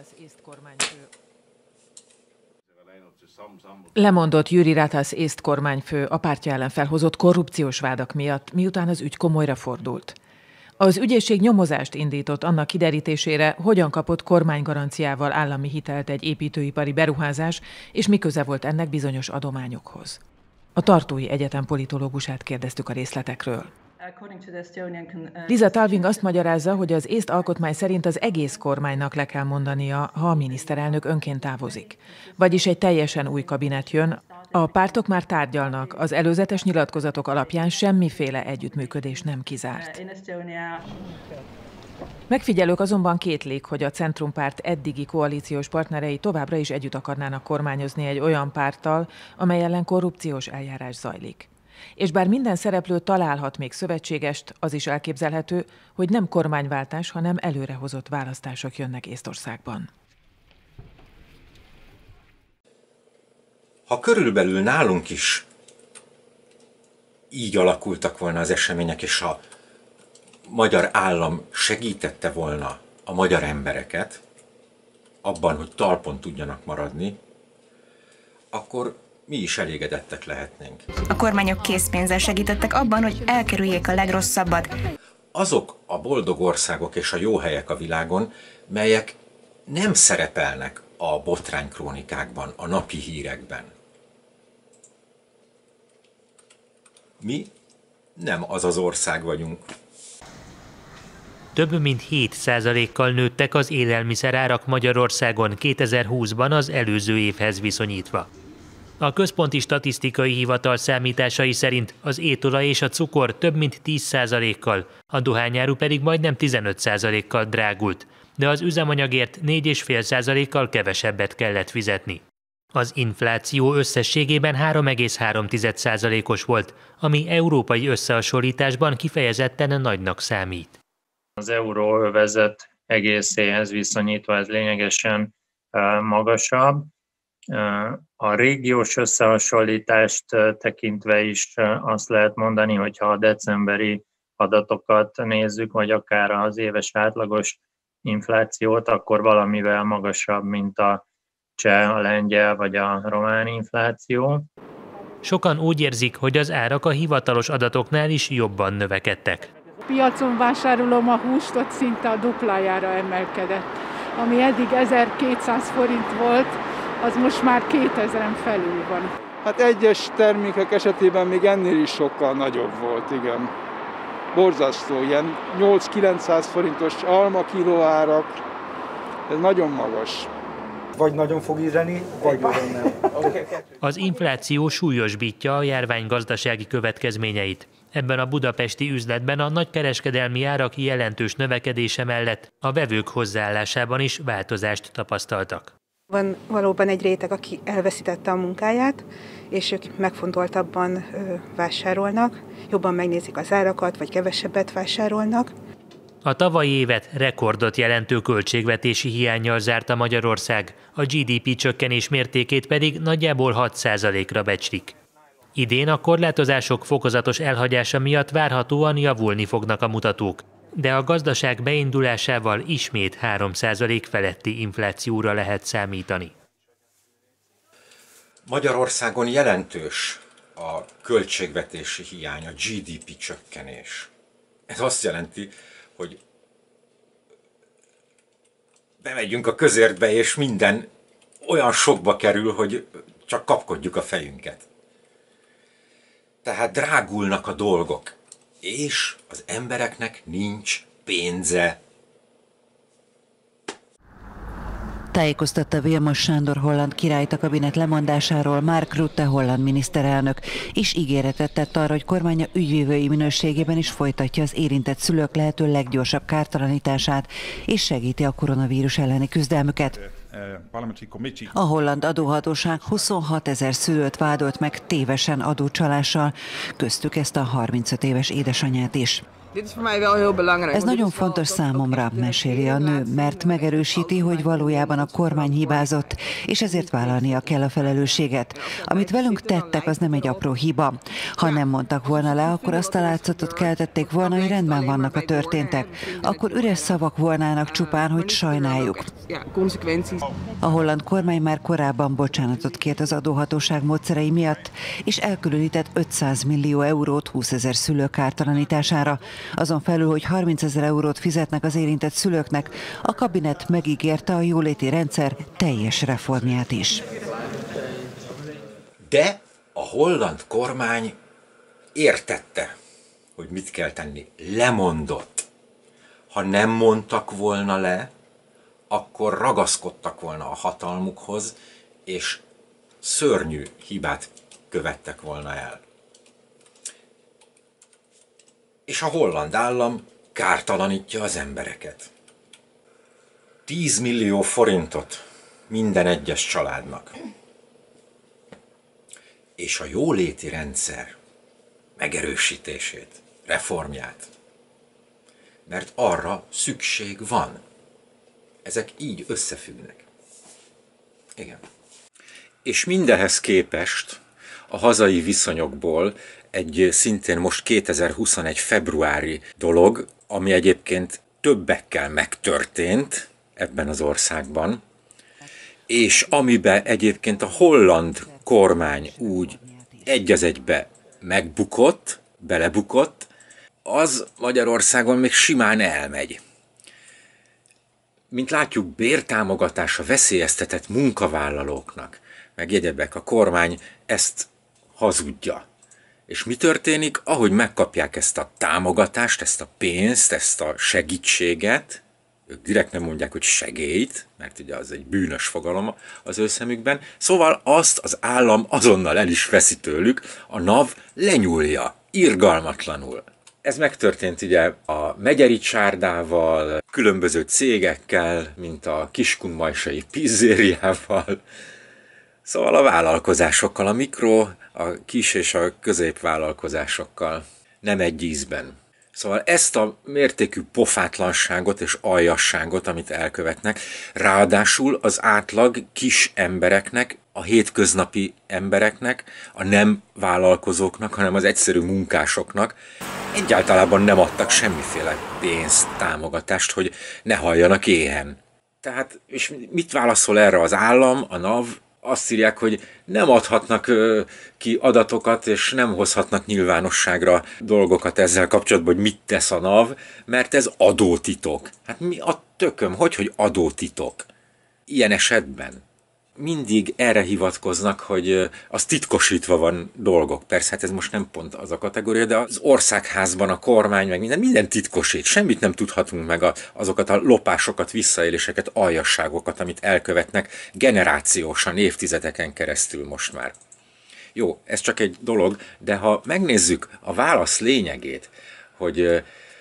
Lemondott Jüri Ratas észt kormányfő a pártja ellen felhozott korrupciós vádak miatt, miután az ügy komolyra fordult. Az ügyészség nyomozást indított annak kiderítésére, hogyan kapott kormánygaranciával állami hitelt egy építőipari beruházás, és mi köze volt ennek bizonyos adományokhoz. A Tartói Egyetem politológusát kérdeztük a részletekről. Lisa Talving azt magyarázza, hogy az észt alkotmány szerint az egész kormánynak le kell mondania, ha a miniszterelnök önként távozik. Vagyis egy teljesen új kabinet jön, a pártok már tárgyalnak, az előzetes nyilatkozatok alapján semmiféle együttműködés nem kizárt. Megfigyelők azonban kétlik, hogy a centrumpárt eddigi koalíciós partnerei továbbra is együtt akarnának kormányozni egy olyan párttal, amely ellen korrupciós eljárás zajlik. És bár minden szereplő találhat még szövetségest, az is elképzelhető, hogy nem kormányváltás, hanem előrehozott választások jönnek Észtországban. Ha körülbelül nálunk is így alakultak volna az események, és a magyar állam segítette volna a magyar embereket abban, hogy talpon tudjanak maradni, akkor mi is elégedettek lehetnénk. A kormányok készpénzzel segítettek abban, hogy elkerüljék a legrosszabbat. Azok a boldog országok és a jó helyek a világon, melyek nem szerepelnek a botránykrónikákban, a napi hírekben. Mi nem az az ország vagyunk. Több mint 7%-kal nőttek az élelmiszerárak Magyarországon 2020-ban az előző évhez viszonyítva. A Központi Statisztikai Hivatal számításai szerint az étolaj és a cukor több mint 10%-kal, a dohányáru pedig majdnem 15%-kal drágult, de az üzemanyagért 4,5%-kal kevesebbet kellett fizetni. Az infláció összességében 3,3%-os volt, ami európai összehasonlításban kifejezetten nagynak számít. Az euróövezet egészéhez viszonyítva ez lényegesen magasabb. A régiós összehasonlítást tekintve is azt lehet mondani, hogy ha a decemberi adatokat nézzük, vagy akár az éves átlagos inflációt, akkor valamivel magasabb, mint a cseh, a lengyel vagy a román infláció. Sokan úgy érzik, hogy az árak a hivatalos adatoknál is jobban növekedtek. Piacon vásárolom a húst, ott szinte a duplájára emelkedett. Ami eddig 1200 forint volt, az most már 2000-en felül van. Hát egyes termékek esetében még ennél is sokkal nagyobb volt, igen. Borzasztó, ilyen 8-900 forintos alma kilóárak, ez nagyon magas. Vagy nagyon fog ízleni, vagy nagyon nem. Az infláció súlyosbítja a járvány gazdasági következményeit. Ebben a budapesti üzletben a nagykereskedelmi árak jelentős növekedése mellett a vevők hozzáállásában is változást tapasztaltak. Van valóban egy réteg, aki elveszítette a munkáját, és ők megfontoltabban vásárolnak, jobban megnézik az árakat, vagy kevesebbet vásárolnak. A tavalyi évet rekordot jelentő költségvetési hiánnyal zárta Magyarország, a GDP csökkenés mértékét pedig nagyjából 6%-ra becslik. Idén a korlátozások fokozatos elhagyása miatt várhatóan javulni fognak a mutatók, de a gazdaság beindulásával ismét 3% feletti inflációra lehet számítani. Magyarországon jelentős a költségvetési hiány, a GDP csökkenés. Ez azt jelenti, hogy bemegyünk a közértbe, és minden olyan sokba kerül, hogy csak kapkodjuk a fejünket. Tehát drágulnak a dolgok, és az embereknek nincs pénze. Tájékoztatta Vilmos Sándor holland királyt a kabinet lemondásáról Mark Rutte holland miniszterelnök, és ígéretet tett arra, hogy kormánya ügyvívői minőségében is folytatja az érintett szülők lehető leggyorsabb kártalanítását, és segíti a koronavírus elleni küzdelmüket. A holland adóhatóság 26 000 szülőt vádolt meg tévesen adócsalással, köztük ezt a 35 éves édesanyját is. Ez nagyon fontos számomra, meséli a nő, mert megerősíti, hogy valójában a kormány hibázott, és ezért vállalnia kell a felelősséget. Amit velünk tettek, az nem egy apró hiba. Ha nem mondtak volna le, akkor azt a látszatot keltették volna, hogy rendben vannak a történtek. Akkor üres szavak volnának csupán, hogy sajnáljuk. A holland kormány már korábban bocsánatot kért az adóhatóság módszerei miatt, és elkülönített 500 millió eurót 20 000 szülő kártalanítására. Azon felül, hogy 30 000 eurót fizetnek az érintett szülőknek, a kabinet megígérte a jóléti rendszer teljes reformját is. De a holland kormány értette, hogy mit kell tenni. Lemondott. Ha nem mondtak volna le, akkor ragaszkodtak volna a hatalmukhoz, és szörnyű hibát követtek volna el. És a holland állam kártalanítja az embereket. 10 millió forintot minden egyes családnak. És a jóléti rendszer megerősítését, reformját. Mert arra szükség van. Ezek így összefüggnek. Igen. És mindehez képest a hazai viszonyokból egy szintén most 2021. februári dolog, ami egyébként többekkel megtörtént ebben az országban, és amiben egyébként a holland kormány úgy egy az egybe megbukott, belebukott, az Magyarországon még simán elmegy. Mint látjuk, bértámogatás a veszélyeztetett munkavállalóknak, meg egyebek, a kormány ezt hazudja. És mi történik? Ahogy megkapják ezt a támogatást, ezt a pénzt, ezt a segítséget, ők direkt nem mondják, hogy segélyt, mert ugye az egy bűnös fogalom az ő szemükben, szóval azt az állam azonnal el is veszi tőlük, a NAV lenyúlja, irgalmatlanul. Ez megtörtént ugye a Megyeri csárdával, különböző cégekkel, mint a Kiskunmajsai pizzériával, szóval a vállalkozásokkal, a mikro, a kis és a középvállalkozásokkal, nem egy ízben. Szóval ezt a mértékű pofátlanságot és aljasságot, amit elkövetnek, ráadásul az átlag kis embereknek, a hétköznapi embereknek, a nem vállalkozóknak, hanem az egyszerű munkásoknak egyáltalában nem adtak semmiféle pénzt, támogatást, hogy ne halljanak éhen. Tehát, és mit válaszol erre az állam, a NAV? Azt írják, hogy nem adhatnak ki adatokat, és nem hozhatnak nyilvánosságra dolgokat ezzel kapcsolatban, hogy mit tesz a NAV, mert ez adótitok. Hát mi a tököm, hogy adótitok? Ilyen esetben mindig erre hivatkoznak, hogy az titkosítva van dolgok. Persze, hát ez most nem pont az a kategória, de az országházban a kormány, meg minden titkosít. Semmit nem tudhatunk meg azokat a lopásokat, visszaéléseket, aljasságokat, amit elkövetnek generációsan, évtizedeken keresztül most már. Jó, ez csak egy dolog, de ha megnézzük a válasz lényegét, hogy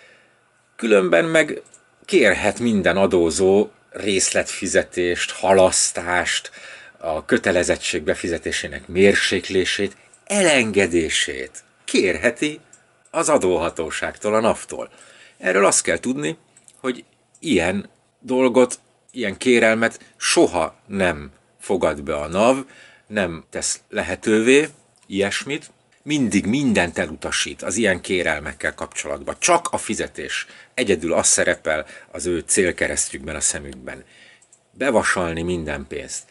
különben meg kérhet minden adózó részletfizetést, halasztást, a kötelezettség befizetésének mérséklését, elengedését kérheti az adóhatóságtól, a NAV-tól. Erről azt kell tudni, hogy ilyen dolgot, ilyen kérelmet soha nem fogad be a NAV, nem tesz lehetővé ilyesmit, mindig mindent elutasít az ilyen kérelmekkel kapcsolatban. Csak a fizetés. Egyedül az szerepel az ő célkeresztjükben, a szemükben. Bevasalni minden pénzt.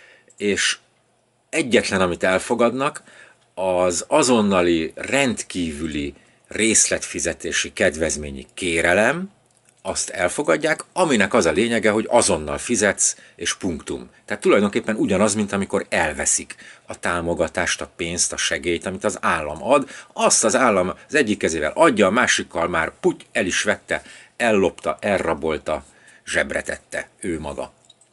És egyetlen, amit elfogadnak, az azonnali, rendkívüli részletfizetési kedvezményi kérelem, azt elfogadják, aminek az a lényege, hogy azonnal fizetsz, és punktum. Tehát tulajdonképpen ugyanaz, mint amikor elveszik a támogatást, a pénzt, a segélyt, amit az állam ad, azt az állam az egyik kezével adja, a másikkal már el is vette, ellopta, elrabolta, zsebre tette ő maga.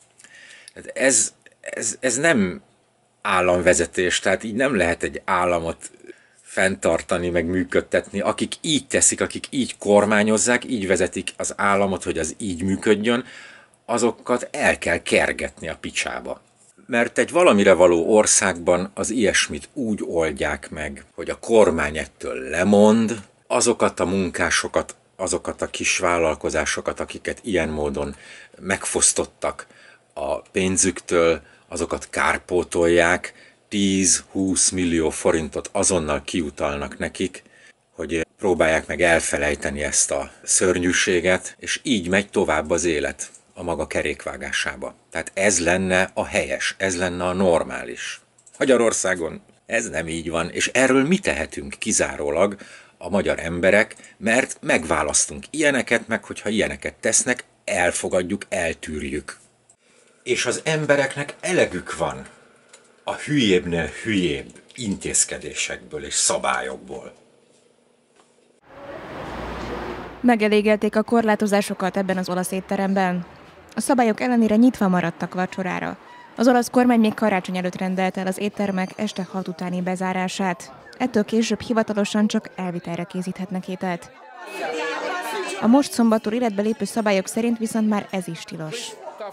Ez nem államvezetés, tehát így nem lehet egy államot fenntartani, meg működtetni. Akik így teszik, akik így kormányozzák, így vezetik az államot, hogy az így működjön, azokat el kell kergetni a picsába. Mert egy valamire való országban az ilyesmit úgy oldják meg, hogy a kormány ettől lemond, azokat a munkásokat, azokat a kis vállalkozásokat, akiket ilyen módon megfosztottak a pénzüktől, azokat kárpótolják, 10-20 millió forintot azonnal kiutalnak nekik, hogy próbálják meg elfelejteni ezt a szörnyűséget, és így megy tovább az élet a maga kerékvágásába. Tehát ez lenne a helyes, ez lenne a normális. Magyarországon ez nem így van, és erről mi tehetünk kizárólag a magyar emberek, mert megválasztunk ilyeneket, meg hogyha ilyeneket tesznek, elfogadjuk, eltűrjük. És az embereknek elegük van a hülyébbnél hülyébb intézkedésekből és szabályokból. Megelégelték a korlátozásokat ebben az olasz étteremben. A szabályok ellenére nyitva maradtak vacsorára. Az olasz kormány még karácsony előtt rendelte el az éttermek este 6 utáni bezárását. Ettől később hivatalosan csak elvitelre készíthetnek ételt. A most szombattól életbe lépő szabályok szerint viszont már ez is tilos.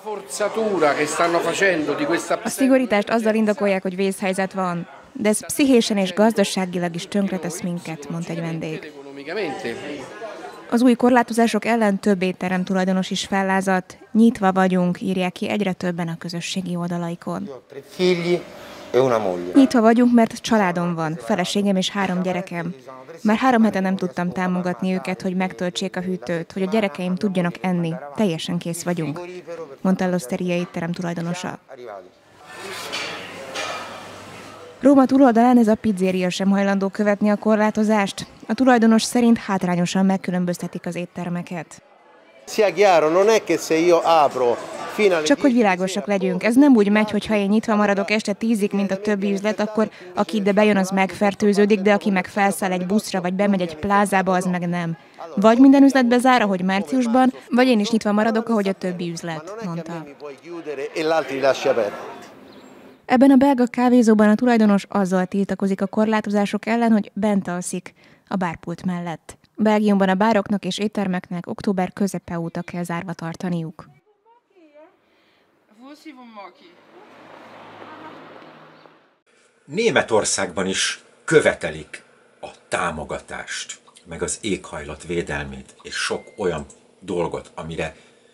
A szigorítást azzal indokolják, hogy vészhelyzet van, de ez pszichésen és gazdaságilag is tönkretesz minket, mondta egy vendég. Az új korlátozások ellen több étterem tulajdonos is fellázadt. Nyitva vagyunk, írják ki egyre többen a közösségi oldalaikon. Nyitva vagyunk, mert családom van, feleségem és 3 gyerekem. Már 3 hete nem tudtam támogatni őket, hogy megtöltsék a hűtőt, hogy a gyerekeim tudjanak enni. Teljesen kész vagyunk, mondta l'Osteria étterem tulajdonosa. Róma túloldalán ez a pizzeria sem hajlandó követni a korlátozást. A tulajdonos szerint hátrányosan megkülönböztetik az éttermeket. Csak hogy világosak legyünk, ez nem úgy megy, hogy ha én nyitva maradok este 10-ig, mint a többi üzlet, akkor aki ide bejön, az megfertőződik, de aki meg felszáll egy buszra, vagy bemegy egy plázába, az meg nem. Vagy minden üzlet bezár, ahogy márciusban, vagy én is nyitva maradok, ahogy a többi üzlet, mondta. Ebben a belga kávézóban a tulajdonos azzal tiltakozik a korlátozások ellen, hogy bent alszik a bárpult mellett. Belgiumban a bároknak és éttermeknek október közepe óta kell zárva tartaniuk. Németországban is követelik a támogatást, meg az éghajlat védelmét, és sok olyan dolgot, amire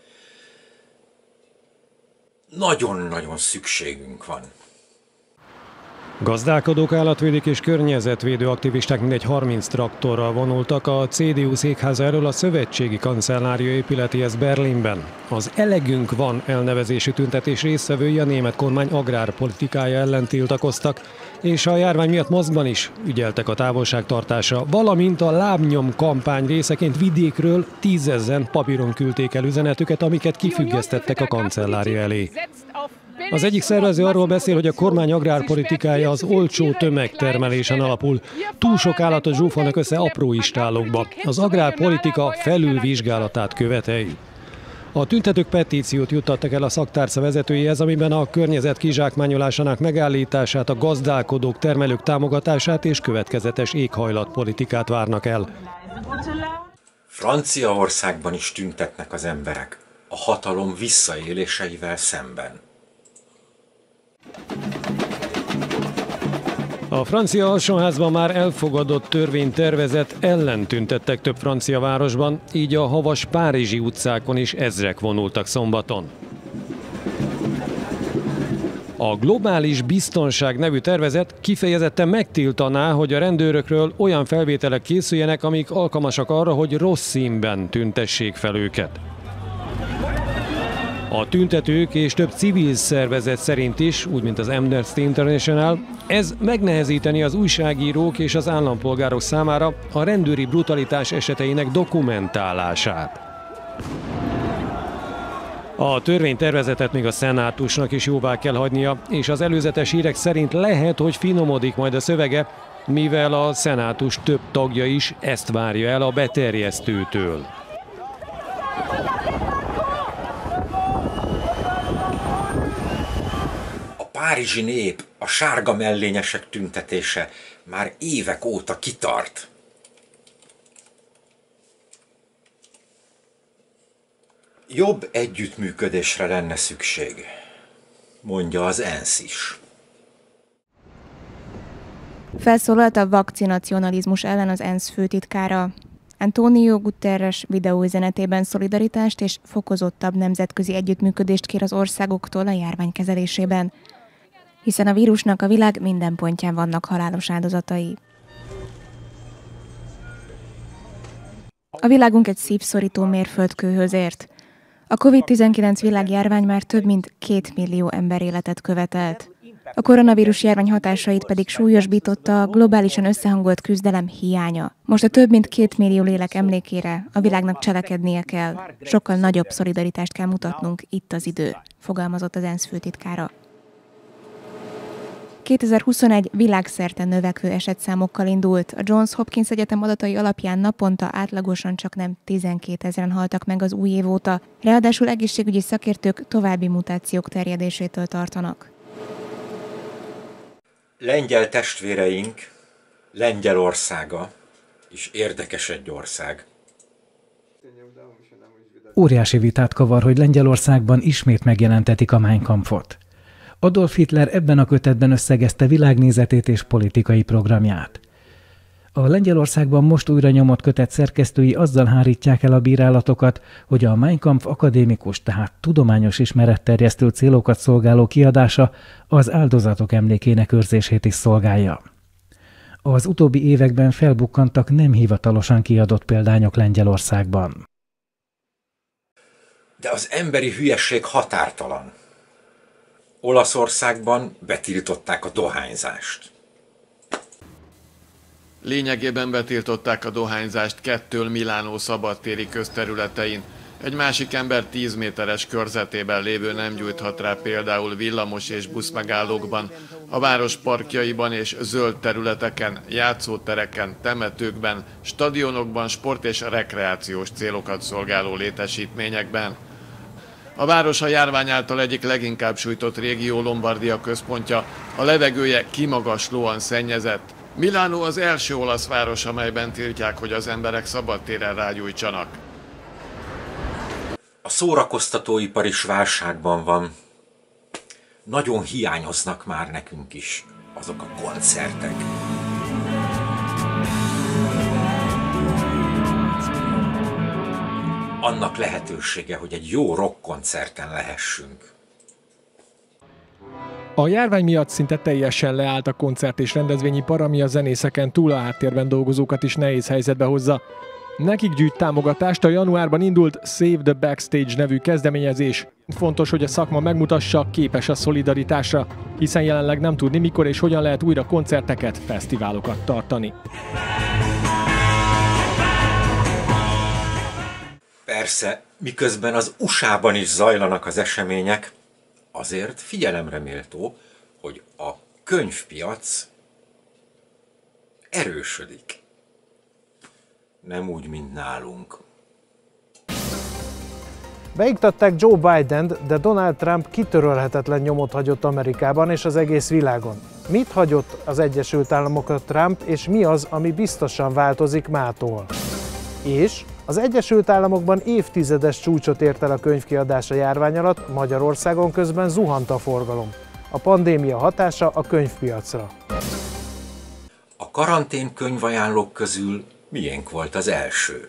nagyon-nagyon szükségünk van. Gazdálkodók, állatvédők és környezetvédő aktivisták mindegy 30 traktorral vonultak a CDU székházáról a szövetségi kancellária épületéhez Berlinben. Az Elegünk van elnevezésű tüntetés résztvevői a német kormány agrárpolitikája ellen tiltakoztak, és a járvány miatt Moszkban is ügyeltek a távolságtartásra, valamint a lábnyom kampány részeként vidékről 10 000 papíron küldték el üzenetüket, amiket kifüggesztettek a kancellária elé. Az egyik szervező arról beszél, hogy a kormány agrárpolitikája az olcsó tömegtermelésen alapul. Túl sok állatot zsúfolnak össze apró istállókba. Az agrárpolitika felülvizsgálatát követeli. A tüntetők petíciót juttattak el a szaktárca vezetőjéhez, amiben a környezet kizsákmányolásának megállítását, a gazdálkodók, termelők támogatását és következetes éghajlatpolitikát várnak el. Franciaországban is tüntetnek az emberek a hatalom visszaéléseivel szemben. A francia alsóházban már elfogadott törvénytervezet ellen tüntettek több francia városban, így a havas párizsi utcákon is ezrek vonultak szombaton. A globális biztonság nevű tervezet kifejezetten megtiltaná, hogy a rendőrökről olyan felvételek készüljenek, amik alkalmasak arra, hogy rossz színben tüntessék fel őket. A tüntetők és több civil szervezet szerint is, úgy mint az Amnesty International, ez megnehezíteni az újságírók és az állampolgárok számára a rendőri brutalitás eseteinek dokumentálását. A törvénytervezetet még a szenátusnak is jóvá kell hagynia, és az előzetes hírek szerint lehet, hogy finomodik majd a szövege, mivel a szenátus több tagja is ezt várja el a beterjesztőtől. A párizsi nép, a sárga mellényesek tüntetése már évek óta kitart. Jobb együttműködésre lenne szükség, mondja az ENSZ is. Felszólalt a vakcinacionalizmus ellen az ENSZ főtitkára. Antonio Guterres videóüzenetében szolidaritást és fokozottabb nemzetközi együttműködést kér az országoktól a járvány kezelésében, hiszen a vírusnak a világ minden pontján vannak halálos áldozatai. A világunk egy szívszorító mérföldkőhöz ért. A COVID-19 világjárvány már több mint 2 millió ember életet követelt. A koronavírus járvány hatásait pedig súlyosbította a globálisan összehangolt küzdelem hiánya. Most a több mint 2 millió lélek emlékére a világnak cselekednie kell. Sokkal nagyobb szolidaritást kell mutatnunk, itt az idő, fogalmazott az ENSZ főtitkára. 2021 világszerte növekvő esetszámokkal indult. A Johns Hopkins Egyetem adatai alapján naponta átlagosan csaknem 12 000-en haltak meg az új év óta. Ráadásul egészségügyi szakértők további mutációk terjedésétől tartanak. Lengyel testvéreink Lengyelországa is érdekes egy ország. Óriási vitát kavar, hogy Lengyelországban ismét megjelentetik a Mein Kampfot. Adolf Hitler ebben a kötetben összegezte világnézetét és politikai programját. A Lengyelországban most újra nyomott kötet szerkesztői azzal hárítják el a bírálatokat, hogy a Mein Kampf akadémikus, tehát tudományos ismeretterjesztő célokat szolgáló kiadása az áldozatok emlékének őrzését is szolgálja. Az utóbbi években felbukkantak nem hivatalosan kiadott példányok Lengyelországban. De az emberi hülyesség határtalan. Olaszországban betiltották a dohányzást. Lényegében betiltották a dohányzást 2 Milánó szabadtéri közterületein. Egy másik ember 10 méteres körzetében lévő nem gyújthat rá például villamos és buszmegállókban, a város parkjaiban és zöld területeken, játszótereken, temetőkben, stadionokban, sport- és rekreációs célokat szolgáló létesítményekben. A város a járvány által egyik leginkább sújtott régió, Lombardia központja, a levegője kimagaslóan szennyezett. Milánó az első olasz város, amelyben tiltják, hogy az emberek szabadtéren rágyújtsanak. A szórakoztatóipar is válságban van. Nagyon hiányoznak már nekünk is azok a koncertek. Annak lehetősége, hogy egy jó rockkoncerten lehessünk. A járvány miatt szinte teljesen leállt a koncert és rendezvényipar, ami a zenészeken túl a háttérben dolgozókat is nehéz helyzetbe hozza. Nekik gyűjt támogatást a januárban indult Save the Backstage nevű kezdeményezés. Fontos, hogy a szakma megmutassa, képes a szolidaritásra, hiszen jelenleg nem tudni, mikor és hogyan lehet újra koncerteket, fesztiválokat tartani. Persze, miközben az USA-ban is zajlanak az események, azért figyelemre méltó, hogy a könyvpiac erősödik. Nem úgy, mint nálunk. Beiktatták Joe Bident, de Donald Trump kitörölhetetlen nyomot hagyott Amerikában és az egész világon. Mit hagyott az Egyesült Államokra Trump, és mi az, ami biztosan változik mától? És az Egyesült Államokban évtizedes csúcsot ért el a könyvkiadás a járvány alatt, Magyarországon közben zuhant a forgalom. A pandémia hatása a könyvpiacra. A karantén könyvajánlók közül miénk volt az első?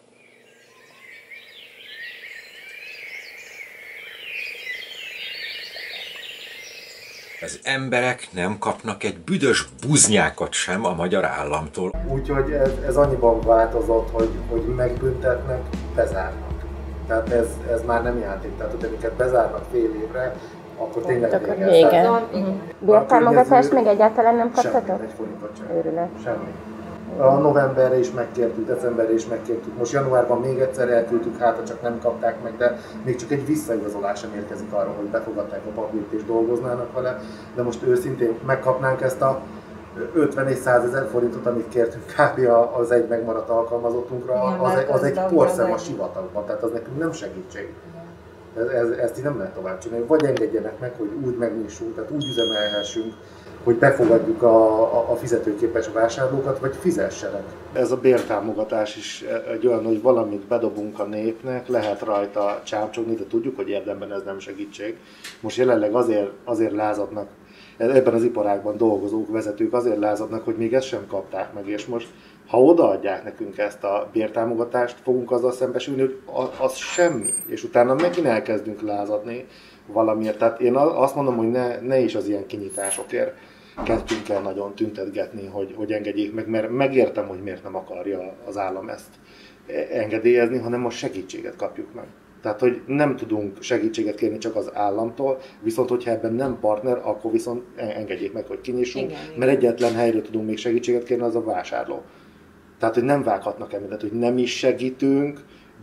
Az emberek nem kapnak egy büdös buznyákat sem a magyar államtól. Úgyhogy ez annyiban változott, hogy megbüntetnek, bezárnak. Tehát ez már nem játék. Tehát, hogy amiket bezárnak fél évre, akkor tényleg vége. Bértámogatást még egyáltalán nem kaptatok? Semmi, egy forintot sem. Semmi. A novemberre is megkértük, decemberre is megkértük. Most januárban még egyszer elküldtük, hát csak nem kapták meg, de még csak egy visszaigazolás sem érkezik arra, hogy befogadták a papírt és dolgoznának vele. De most őszintén megkapnánk ezt a 50 és 100 000 forintot, amit kértünk kb. Az egy megmaradt alkalmazottunkra, az egy porszem a sivatagban, tehát az nekünk nem segítség. Ezt így nem lehet tovább csinálni. Vagy engedjenek meg, hogy úgy megnyissunk, tehát úgy üzemelhessünk, hogy befogadjuk a fizetőképes vásárlókat, vagy fizessenek. Ez a bértámogatás is egy olyan, hogy valamit bedobunk a népnek, lehet rajta csámcsogni, de tudjuk, hogy érdemben ez nem segítség. Most jelenleg azért lázadnak, ebben az iparágban dolgozók, vezetők azért lázadnak, hogy még ezt sem kapták meg, és most ha odaadják nekünk ezt a bértámogatást, fogunk azzal szembesülni, hogy az semmi, és utána megint elkezdünk lázadni valamiért. Tehát én azt mondom, hogy ne is az ilyen kinyitásokért kezdjünk el nagyon tüntetgetni, hogy engedjék meg, mert megértem, hogy miért nem akarja az állam ezt engedélyezni, hanem most segítséget kapjuk meg. Tehát, hogy nem tudunk segítséget kérni csak az államtól, viszont hogyha ebben nem partner, akkor viszont engedjék meg, hogy kinyissunk, mert egyetlen helyről tudunk még segítséget kérni, az a vásárló. Tehát, hogy nem vághatnak el mindent, hogy nem is segítünk,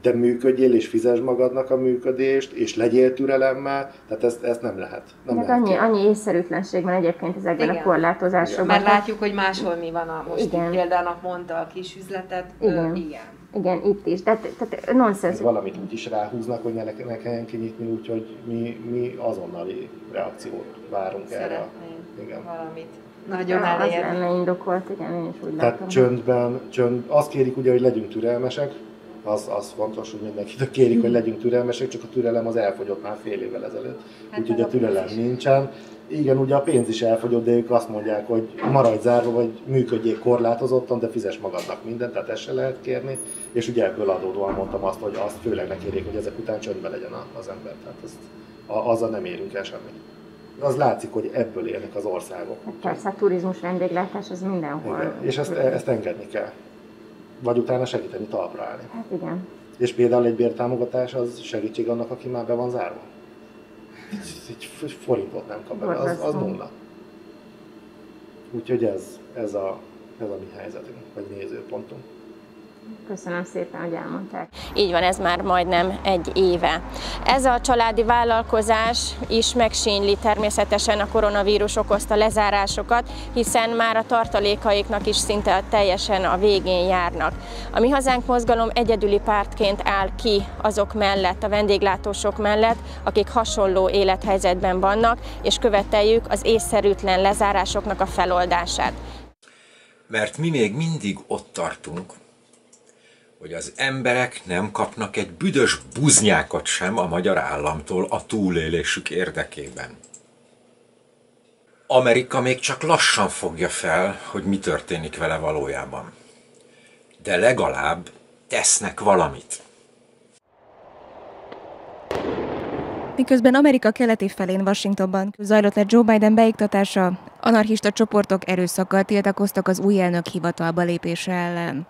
de működjél és fizesd magadnak a működést, és legyél türelemmel, tehát ezt nem lehet. Annyi észszerűtlenség van egyébként ezekben a korlátozásokban. Mert látjuk, hogy máshol mi van, most például mondta a kisüzletet. Igen, itt is. Tehát nonsens. Valamit úgy is ráhúznak, hogy ne kelljen kinyitni, úgyhogy mi azonnali reakciót várunk erre. Igen. Valamit nagyon elérni. Az lenne indokolt, igen, én is úgy látom. Tehát azt kérik ugye, hogy legyünk türelmesek, az fontos, hogy mindenkit kérik, hogy legyünk türelmesek, csak a türelem az elfogyott már fél évvel ezelőtt. Úgyhogy a türelem nincsen. Igen, ugye a pénz is elfogyott, de ők azt mondják, hogy maradj zárva, vagy működjék korlátozottan, de fizess magadnak mindent, tehát ezt se lehet kérni. És ugye ebből adódóan mondtam azt, hogy azt főleg ne kérjék, hogy ezek után csöndben legyen az ember. Tehát azzal nem érünk el semmit. Az látszik, hogy ebből élnek az országok. Persze, a turizmus, vendéglátás az mindenhol. Igen. És ezt engedni kell. Vagy utána segíteni talpra állni. Hát igen. És például egy bértámogatás az segítség annak, aki már be van zárva. Egy forintot nem kap bele, az nulla. Úgyhogy ez a mi helyzetünk, vagy nézőpontunk. Köszönöm szépen, hogy elmondták. Így van, ez már majdnem egy éve. Ez a családi vállalkozás is megsínyli természetesen a koronavírus okozta lezárásokat, hiszen már a tartalékaiknak is szinte teljesen a végén járnak. A Mi Hazánk mozgalom egyedüli pártként áll ki azok mellett, a vendéglátósok mellett, akik hasonló élethelyzetben vannak, és követeljük az észszerűtlen lezárásoknak a feloldását. Mert mi még mindig ott tartunk, hogy az emberek nem kapnak egy büdös buznyákat sem a magyar államtól a túlélésük érdekében. Amerika még csak lassan fogja fel, hogy mi történik vele valójában. De legalább tesznek valamit. Miközben Amerika keleti felén, Washingtonban zajlott le Joe Biden beiktatása, anarchista csoportok erőszakkal tiltakoztak az új elnök hivatalba lépése ellen.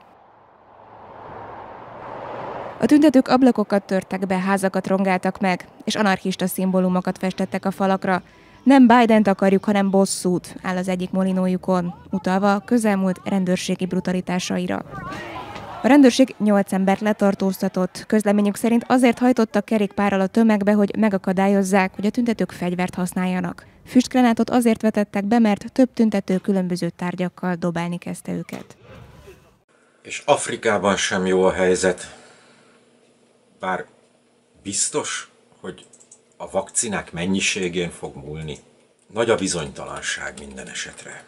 A tüntetők ablakokat törtek be, házakat rongáltak meg, és anarchista szimbólumokat festettek a falakra. Nem Bident akarjuk, hanem bosszút, áll az egyik molinójukon, utalva a közelmúlt rendőrségi brutalitásaira. A rendőrség 8 embert letartóztatott, közleményük szerint azért hajtottak kerékpárral a tömegbe, hogy megakadályozzák, hogy a tüntetők fegyvert használjanak. Füstgránátot azért vetettek be, mert több tüntető különböző tárgyakkal dobálni kezdte őket. És Afrikában sem jó a helyzet. Bár biztos, hogy a vakcinák mennyiségén fog múlni. Nagy a bizonytalanság minden esetre.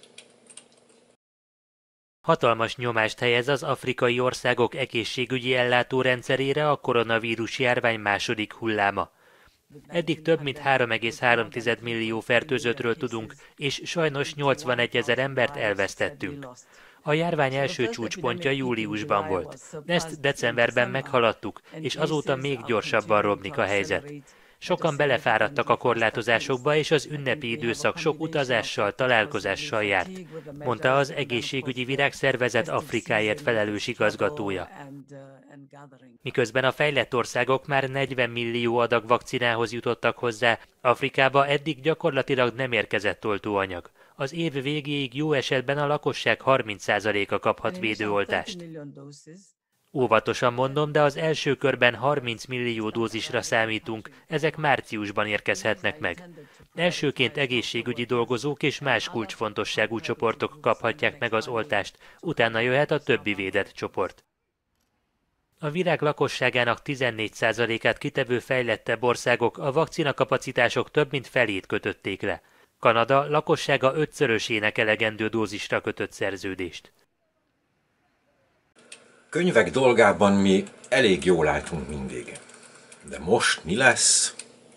Hatalmas nyomást helyez az afrikai országok egészségügyi ellátórendszerére a koronavírus járvány második hulláma. Eddig több mint 3,3 millió fertőzöttről tudunk, és sajnos 81 000 embert elvesztettünk. A járvány első csúcspontja júliusban volt. Ezt decemberben meghaladtuk, és azóta még gyorsabban romlik a helyzet. Sokan belefáradtak a korlátozásokba, és az ünnepi időszak sok utazással, találkozással járt, mondta az Egészségügyi Világszervezet Afrikáért felelős igazgatója. Miközben a fejlett országok már 40 millió adag vakcinához jutottak hozzá, Afrikába eddig gyakorlatilag nem érkezett oltóanyag. Az év végéig jó esetben a lakosság 30%-a kaphat védőoltást. Óvatosan mondom, de az első körben 30 millió dózisra számítunk, ezek márciusban érkezhetnek meg. Elsőként egészségügyi dolgozók és más kulcsfontosságú csoportok kaphatják meg az oltást, utána jöhet a többi védett csoport. A világ lakosságának 14%-át kitevő fejlettebb országok a vakcinakapacitások több mint felét kötötték le. Kanada lakossága 5-szörösének elegendő dózisra kötött szerződést. Könyvek dolgában mi elég jól álltunk mindig. De most mi lesz?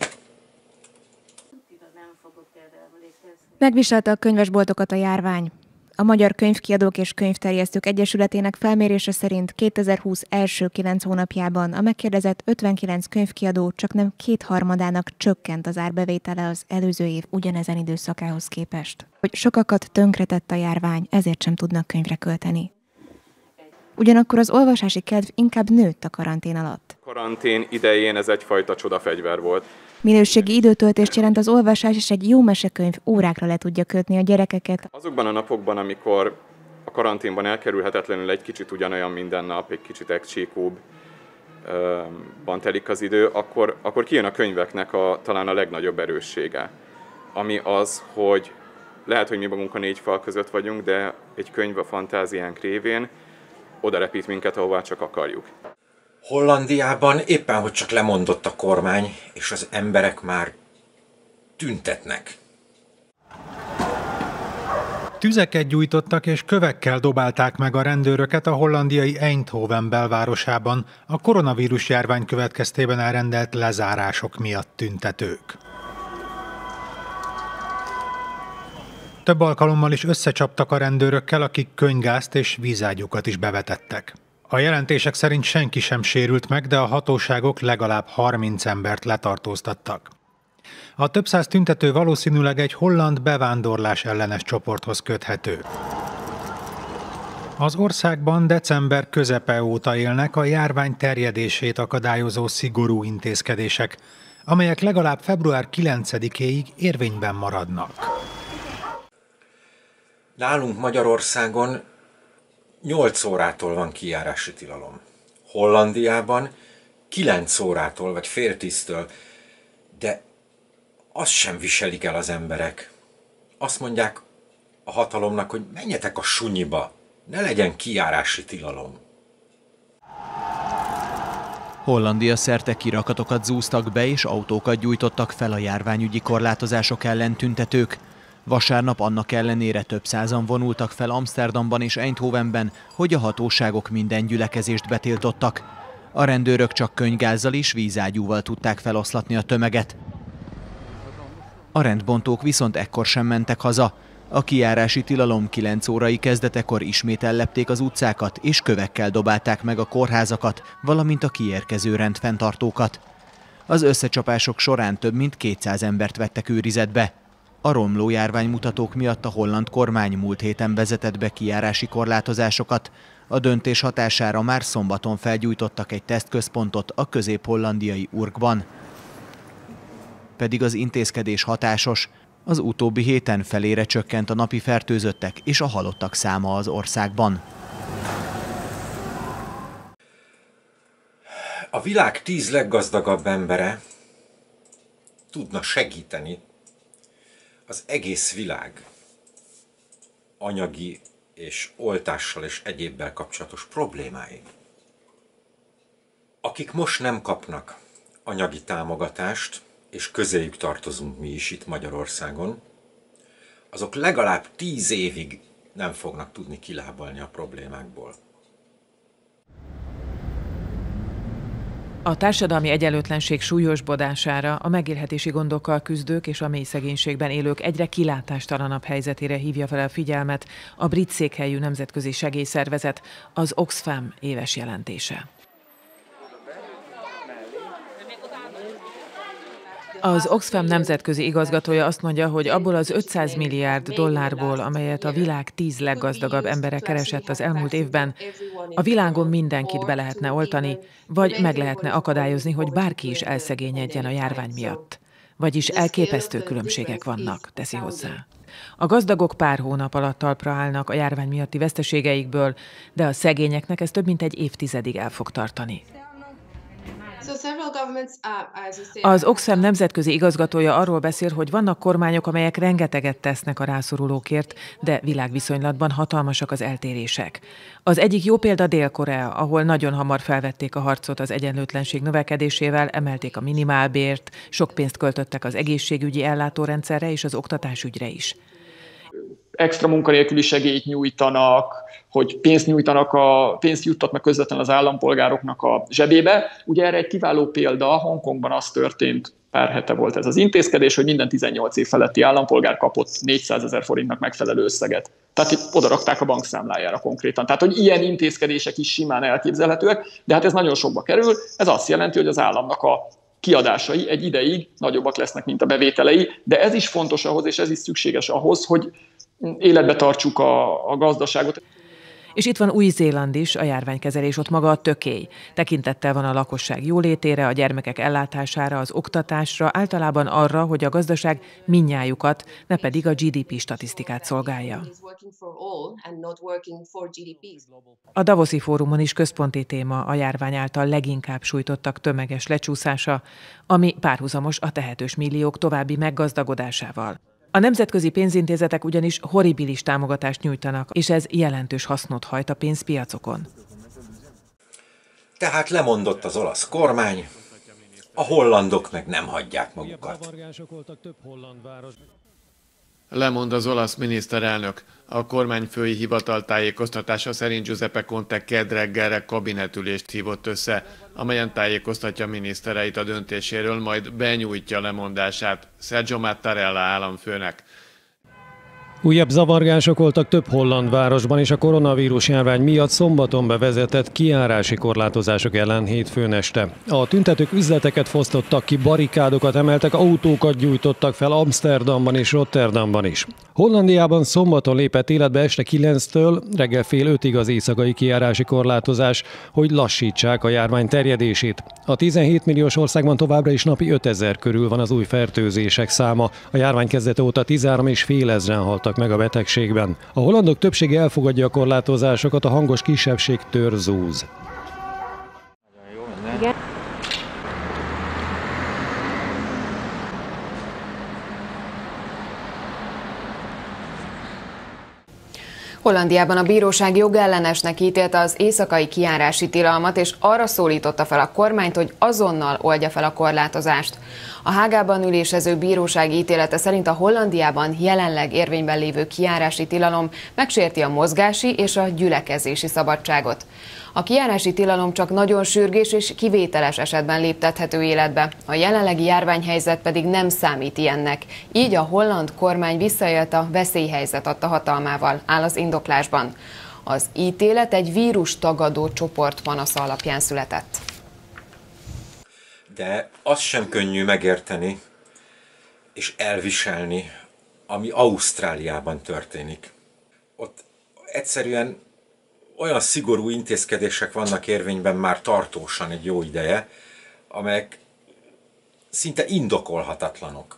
Megviselte a könyvesboltokat a járvány. A Magyar Könyvkiadók és Könyvterjesztők Egyesületének felmérése szerint 2020 első 9 hónapjában a megkérdezett 59 könyvkiadó csaknem 2/3 csökkent az árbevétele az előző év ugyanezen időszakához képest. Hogy sokakat tönkretett a járvány, ezért sem tudnak könyvre költeni. Ugyanakkor az olvasási kedv inkább nőtt a karantén alatt. Karantén idején ez egyfajta csodafegyver volt. Minőségi időtöltést jelent az olvasás, és egy jó mesekönyv órákra le tudja kötni a gyerekeket. Azokban a napokban, amikor a karanténban elkerülhetetlenül egy kicsit ugyanolyan minden nap, egy kicsit excsíkúbb, telik az idő, akkor kijön a könyveknek talán a legnagyobb erőssége. Ami az, hogy lehet, hogy mi magunk a négy fal között vagyunk, de egy könyv a fantáziánk révén oda repít minket, ahová csak akarjuk. Hollandiában éppen, hogy csak lemondott a kormány, és az emberek már tüntetnek. Tüzeket gyújtottak és kövekkel dobálták meg a rendőröket a hollandiai Eindhoven belvárosában a koronavírus járvány következtében elrendelt lezárások miatt tüntetők. Több alkalommal is összecsaptak a rendőrökkel, akik könyvgázt és vízágyúkat is bevetettek. A jelentések szerint senki sem sérült meg, de a hatóságok legalább 30 embert letartóztattak. A több száz tüntető valószínűleg egy holland bevándorlás ellenes csoporthoz köthető. Az országban december közepe óta élnek a járvány terjedését akadályozó szigorú intézkedések, amelyek legalább február 9-éig érvényben maradnak. Nálunk Magyarországon 8 órától van kijárási tilalom. Hollandiában 9 órától vagy fél 10-től, de azt sem viselik el az emberek. Azt mondják a hatalomnak, hogy menjetek a sunyiba, ne legyen kijárási tilalom. Hollandia szerte kirakatokat zúztak be és autókat gyújtottak fel a járványügyi korlátozások ellen tüntetők. Vasárnap annak ellenére több százan vonultak fel Amsterdamban és Eindhovenben, hogy a hatóságok minden gyülekezést betiltottak. A rendőrök csak könyvgázzal és vízágyúval tudták feloszlatni a tömeget. A rendbontók viszont ekkor sem mentek haza. A kijárási tilalom 9 órai kezdetekor ismét ellepték az utcákat, és kövekkel dobálták meg a kórházakat, valamint a kiérkező rendfenntartókat. Az összecsapások során több mint 200 embert vettek őrizetbe. A romló járványmutatók miatt a holland kormány múlt héten vezetett be kijárási korlátozásokat. A döntés hatására már szombaton felgyújtottak egy tesztközpontot a közép-hollandiai Urkban. Pedig az intézkedés hatásos. Az utóbbi héten felére csökkent a napi fertőzöttek és a halottak száma az országban. A világ 10 leggazdagabb embere tudna segíteni az egész világ anyagi és oltással és egyébbel kapcsolatos problémáin. Akik most nem kapnak anyagi támogatást, és közéjük tartozunk mi is itt Magyarországon, azok legalább 10 évig nem fognak tudni kilábalni a problémákból. A társadalmi egyenlőtlenség súlyosbodására, a megélhetési gondokkal küzdők és a mély szegénységben élők egyre kilátástalanabb helyzetére hívja fel a figyelmet a brit székhelyű nemzetközi segélyszervezet, az Oxfam éves jelentése. Az Oxfam nemzetközi igazgatója azt mondja, hogy abból az 500 milliárd dollárból, amelyet a világ 10 leggazdagabb embere keresett az elmúlt évben, a világon mindenkit be lehetne oltani, vagy meg lehetne akadályozni, hogy bárki is elszegényedjen a járvány miatt. Vagyis elképesztő különbségek vannak, teszi hozzá. A gazdagok pár hónap alatt talpra állnak a járvány miatti veszteségeikből, de a szegényeknek ez több mint egy évtizedig el fog tartani. Az Oxfam nemzetközi igazgatója arról beszél, hogy vannak kormányok, amelyek rengeteget tesznek a rászorulókért, de világviszonylatban hatalmasak az eltérések. Az egyik jó példa Dél-Korea, ahol nagyon hamar felvették a harcot az egyenlőtlenség növekedésével, emelték a minimálbért, sok pénzt költöttek az egészségügyi ellátórendszerre és az oktatásügyre is. Extra munkanélküli segélyt nyújtanak, hogy pénzt juttatnak közvetlenül az állampolgároknak a zsebébe. Ugye erre egy kiváló példa, Hongkongban az történt, pár hete volt ez az intézkedés, hogy minden 18 év feletti állampolgár kapott 400 000 forintnak megfelelő összeget. Tehát itt odarakták a bankszámlájára konkrétan. Tehát, hogy ilyen intézkedések is simán elképzelhetőek, de hát ez nagyon sokba kerül. Ez azt jelenti, hogy az államnak a kiadásai egy ideig nagyobbak lesznek, mint a bevételei, de ez is fontos ahhoz, és ez is szükséges ahhoz, hogy életbe tartsuk a gazdaságot. És itt van Új-Zéland is, a járványkezelés ott maga a tökély. Tekintettel van a lakosság jólétére, a gyermekek ellátására, az oktatásra, általában arra, hogy a gazdaság mindnyájukat, ne pedig a GDP statisztikát szolgálja. A Davoszi Fórumon is központi téma a járvány által leginkább sújtottak tömeges lecsúszása, ami párhuzamos a tehetős milliók további meggazdagodásával. A nemzetközi pénzintézetek ugyanis horribilis támogatást nyújtanak, és ez jelentős hasznot hajt a pénzpiacokon. Tehát lemondott az olasz kormány, a hollandok meg nem hagyják magukat. Lemond az olasz miniszterelnök. A kormányfői hivatal tájékoztatása szerint Giuseppe Conte kedd reggelre kabinetülést hívott össze, amelyen tájékoztatja minisztereit a döntéséről, majd benyújtja lemondását Sergio Mattarella államfőnek. Újabb zavargások voltak több holland városban, és a koronavírus járvány miatt szombaton bevezetett kijárási korlátozások ellen hétfőn este. A tüntetők üzleteket fosztottak ki, barikádokat emeltek, autókat gyújtottak fel Amsterdamban és Rotterdamban is. Hollandiában szombaton lépett életbe este 9-től reggel fél 5-ig az éjszakai kijárási korlátozás, hogy lassítsák a járvány terjedését. A 17 milliós országban továbbra is napi 5000 körül van az új fertőzések száma. A járvány kezdete óta 13,5 ezren haltak meg a betegségben. A hollandok többsége elfogadja a korlátozásokat, a hangos kisebbség törzúz. Hollandiában a bíróság jogellenesnek ítélte az éjszakai kijárási tilalmat, és arra szólította fel a kormányt, hogy azonnal oldja fel a korlátozást. A Hágában ülésező bíróság ítélete szerint a Hollandiában jelenleg érvényben lévő kijárási tilalom megsérti a mozgási és a gyülekezési szabadságot. A kijárási tilalom csak nagyon sürgős és kivételes esetben léptethető életbe, a jelenlegi járványhelyzet pedig nem számít ilyennek. Így a holland kormány visszaélt a veszélyhelyzet adta hatalmával, áll az indoklásban. Az ítélet egy vírustagadó csoport panasza alapján született. De az sem könnyű megérteni és elviselni, ami Ausztráliában történik. Ott egyszerűen olyan szigorú intézkedések vannak érvényben már tartósan egy jó ideje, amelyek szinte indokolhatatlanok.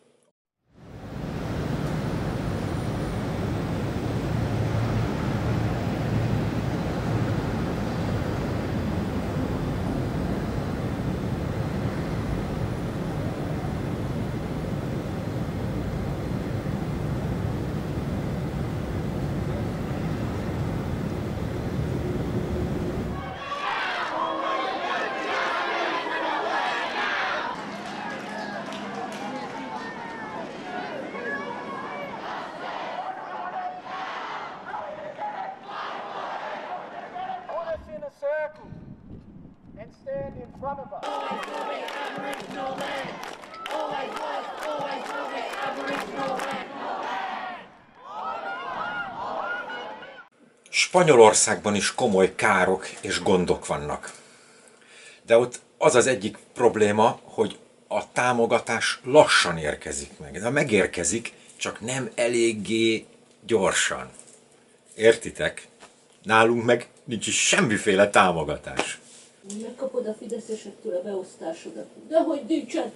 Spanyolországban is komoly károk és gondok vannak. De ott az az egyik probléma, hogy a támogatás lassan érkezik meg. De megérkezik, csak nem eléggé gyorsan. Értitek? Nálunk meg nincs is semmiféle támogatás. Megkapod a fideszesektől a beosztásodat. De hogy nincsen,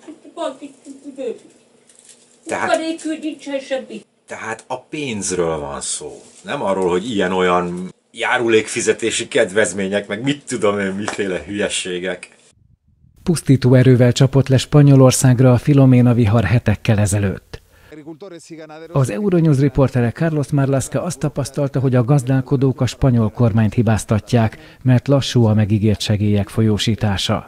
munkanélkül nincsen semmi. Tehát a pénzről van szó. Nem arról, hogy ilyen-olyan járulékfizetési kedvezmények, meg mit tudom én, miféle hülyességek. Pusztító erővel csapott le Spanyolországra a Filomena vihar hetekkel ezelőtt. Az Euronews riportere Carlos Marlaska azt tapasztalta, hogy a gazdálkodók a spanyol kormányt hibáztatják, mert lassú a megígért segélyek folyósítása.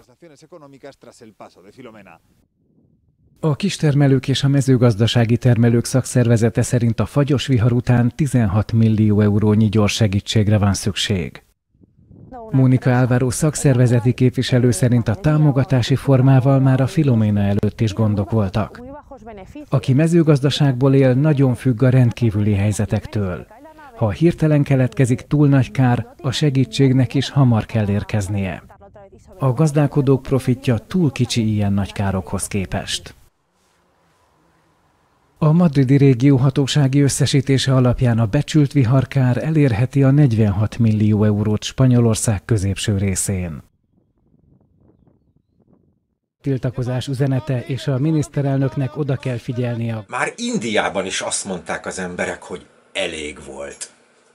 A kistermelők és a mezőgazdasági termelők szakszervezete szerint a fagyos vihar után 16 millió eurónyi gyors segítségre van szükség. Mónika Álvaro szakszervezeti képviselő szerint a támogatási formával már a Filomena előtt is gondok voltak. Aki mezőgazdaságból él, nagyon függ a rendkívüli helyzetektől. Ha hirtelen keletkezik túl nagy kár, a segítségnek is hamar kell érkeznie. A gazdálkodók profitja túl kicsi ilyen nagy károkhoz képest. A madridi régió hatósági összesítése alapján a becsült viharkár elérheti a 46 millió eurót Spanyolország középső részén. Tiltakozás üzenete, és a miniszterelnöknek oda kell figyelnie. Már Indiában is azt mondták az emberek, hogy elég volt.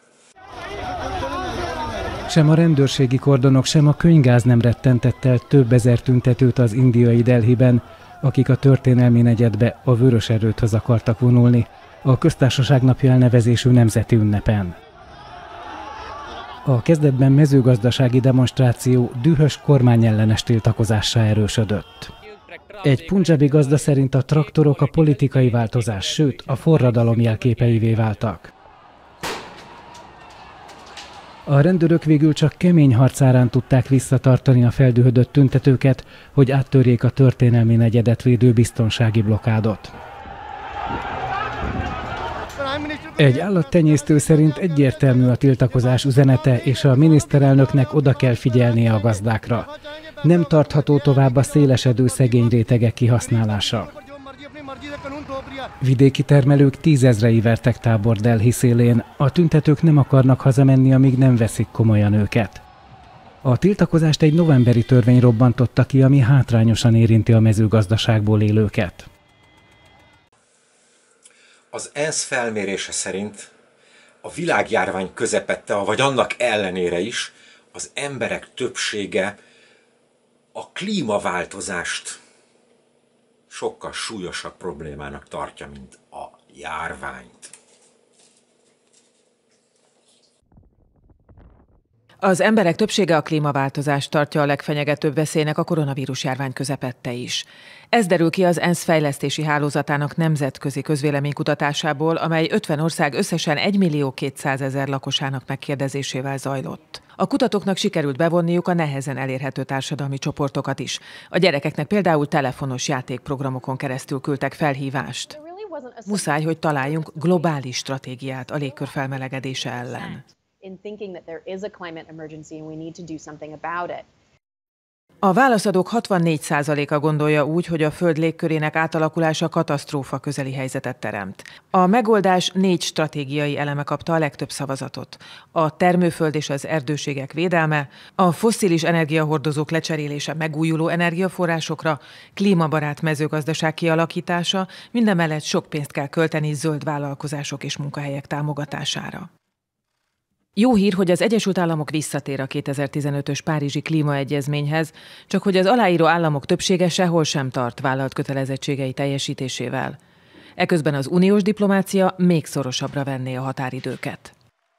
Sem a rendőrségi kordonok, sem a könyvgáz nem rettentett el több ezer tüntetőt az indiai Delhiben, akik a történelmi negyedbe, a Vörös Erődhöz akartak vonulni, a Köztársaság napja elnevezésű nemzeti ünnepen. A kezdetben mezőgazdasági demonstráció dühös kormányellenes tiltakozássá erősödött. Egy punjabi gazda szerint a traktorok a politikai változás, sőt a forradalom jelképeivé váltak. A rendőrök végül csak kemény harcárán tudták visszatartani a feldühödött tüntetőket, hogy áttörjék a történelmi negyedet védő biztonsági blokádot. Egy állattenyésztő szerint egyértelmű a tiltakozás üzenete, és a miniszterelnöknek oda kell figyelnie a gazdákra. Nem tartható tovább a szélesedő szegény rétegek kihasználása. Vidéki termelők 10 000-ei vertek tábor Delhi szélén. A tüntetők nem akarnak hazamenni, amíg nem veszik komolyan őket. A tiltakozást egy novemberi törvény robbantotta ki, ami hátrányosan érinti a mezőgazdaságból élőket. Az ENSZ felmérése szerint a világjárvány közepette, vagy annak ellenére is, az emberek többsége a klímaváltozást sokkal súlyosabb problémának tartja, mint a járványt. Az emberek többsége a klímaváltozást tartja a legfenyegetőbb veszélynek a koronavírus járvány közepette is. Ez derül ki az ENSZ fejlesztési hálózatának nemzetközi közvéleménykutatásából, amely 50 ország összesen 1 200 000 lakosának megkérdezésével zajlott. A kutatóknak sikerült bevonniuk a nehezen elérhető társadalmi csoportokat is. A gyerekeknek például telefonos játékprogramokon keresztül küldtek felhívást. Muszáj, hogy találjunk globális stratégiát a légkör felmelegedése ellen. A válaszadók 64%-a gondolja úgy, hogy a Föld légkörének átalakulása katasztrófa közeli helyzetet teremt. A megoldás 4 stratégiai eleme kapta a legtöbb szavazatot. A termőföld és az erdőségek védelme, a fosszilis energiahordozók lecserélése megújuló energiaforrásokra, klímabarát mezőgazdaság kialakítása, mindemellett sok pénzt kell költeni zöld vállalkozások és munkahelyek támogatására. Jó hír, hogy az Egyesült Államok visszatér a 2015-ös Párizsi klímaegyezményhez, csak hogy az aláíró államok többsége sehol sem tart vállalt kötelezettségei teljesítésével. Eközben az uniós diplomácia még szorosabbra venné a határidőket.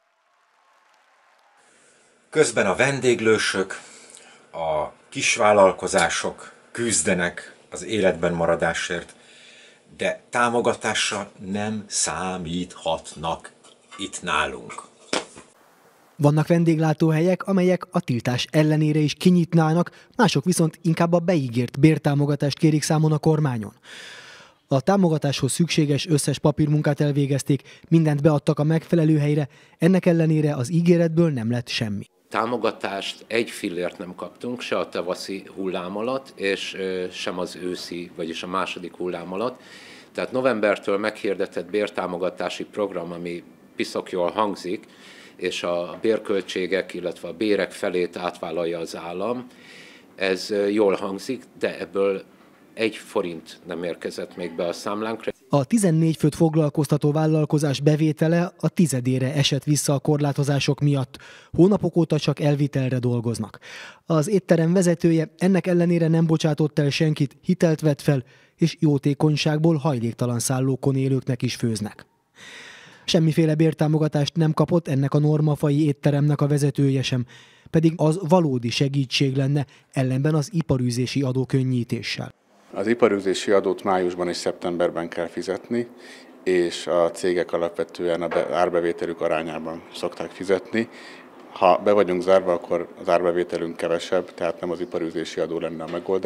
Közben a vendéglősök, a kisvállalkozások küzdenek az életben maradásért, de támogatásra nem számíthatnak itt nálunk. Vannak vendéglátóhelyek, amelyek a tiltás ellenére is kinyitnának, mások viszont inkább a beígért bértámogatást kérik számon a kormányon. A támogatáshoz szükséges összes papírmunkát elvégezték, mindent beadtak a megfelelő helyre, ennek ellenére az ígéretből nem lett semmi. Támogatást egy fillért nem kaptunk, se a tavaszi hullám alatt, és sem az őszi, vagyis a második hullám alatt. Tehát novembertől meghirdetett bértámogatási program, ami piszok jól hangzik, és a bérköltségek, illetve a bérek felét átvállalja az állam. Ez jól hangzik, de ebből 1 forint nem érkezett még be a számlánkra. A 14 főt foglalkoztató vállalkozás bevétele a 10-ére esett vissza a korlátozások miatt. Hónapok óta csak elvitelre dolgoznak. Az étterem vezetője ennek ellenére nem bocsátott el senkit, hitelt vett fel, és jótékonyságból hajléktalan szállókon élőknek is főznek. Semmiféle bértámogatást nem kapott ennek a normafai étteremnek a vezetője sem, pedig az valódi segítség lenne, ellenben az iparűzési adó könnyítéssel. Az iparűzési adót májusban és szeptemberben kell fizetni, és a cégek alapvetően az árbevételük arányában szokták fizetni. Ha be vagyunk zárva, akkor az árbevételünk kevesebb, tehát nem az iparűzési adó lenne a megoldás.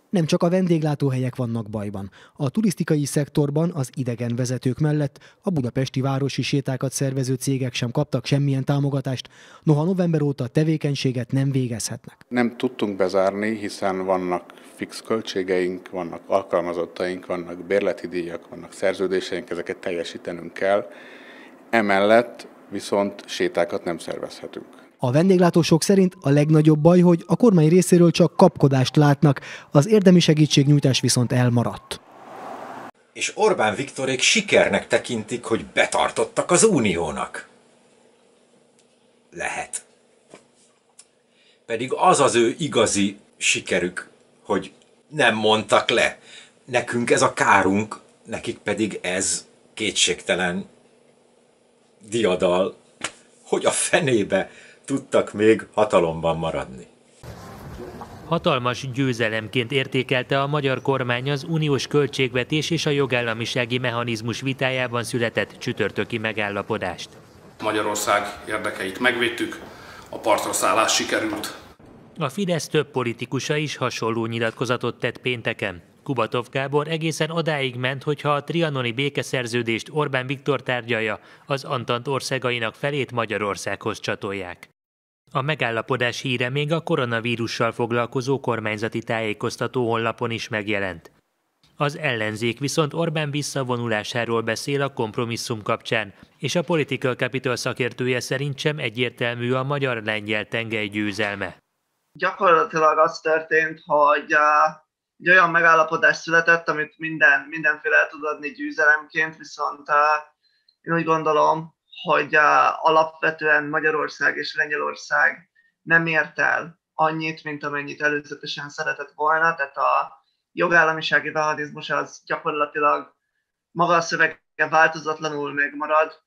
Nem csak a vendéglátóhelyek vannak bajban. A turisztikai szektorban az idegenvezetők mellett a budapesti városi sétákat szervező cégek sem kaptak semmilyen támogatást, noha november óta tevékenységet nem végezhetnek. Nem tudtunk bezárni, hiszen vannak fix költségeink, vannak alkalmazottaink, vannak bérleti díjak, vannak szerződéseink, ezeket teljesítenünk kell. Emellett viszont sétákat nem szervezhetünk. A vendéglátósok szerint a legnagyobb baj, hogy a kormány részéről csak kapkodást látnak, az érdemi segítségnyújtás viszont elmaradt. És Orbán Viktorék sikernek tekintik, hogy betartottak az uniónak. Lehet. Pedig az az ő igazi sikerük, hogy nem mondtak le. Nekünk ez a kárunk, nekik pedig ez kétségtelen diadal, hogy a fenébe tudtak még hatalomban maradni. Hatalmas győzelemként értékelte a magyar kormány az uniós költségvetés és a jogállamisági mechanizmus vitájában született csütörtöki megállapodást. Magyarország érdekeit megvédtük, a partra szállás sikerült. A Fidesz több politikusa is hasonló nyilatkozatot tett pénteken. Kubatov Gábor egészen odáig ment, hogyha a trianoni békeszerződést Orbán Viktor tárgyalja, az Antant országainak felét Magyarországhoz csatolják. A megállapodás híre még a koronavírussal foglalkozó kormányzati tájékoztató honlapon is megjelent. Az ellenzék viszont Orbán visszavonulásáról beszél a kompromisszum kapcsán, és a Political Capital szakértője szerint sem egyértelmű a magyar-lengyel tengely győzelme. Gyakorlatilag az történt, hogy egy olyan megállapodás született, amit mindenféle el tud adni győzelemként, viszont én úgy gondolom, hogy alapvetően Magyarország és Lengyelország nem ért el annyit, mint amennyit előzetesen szeretett volna, tehát a jogállamisági mechanizmus az gyakorlatilag maga a szövege változatlanul megmarad.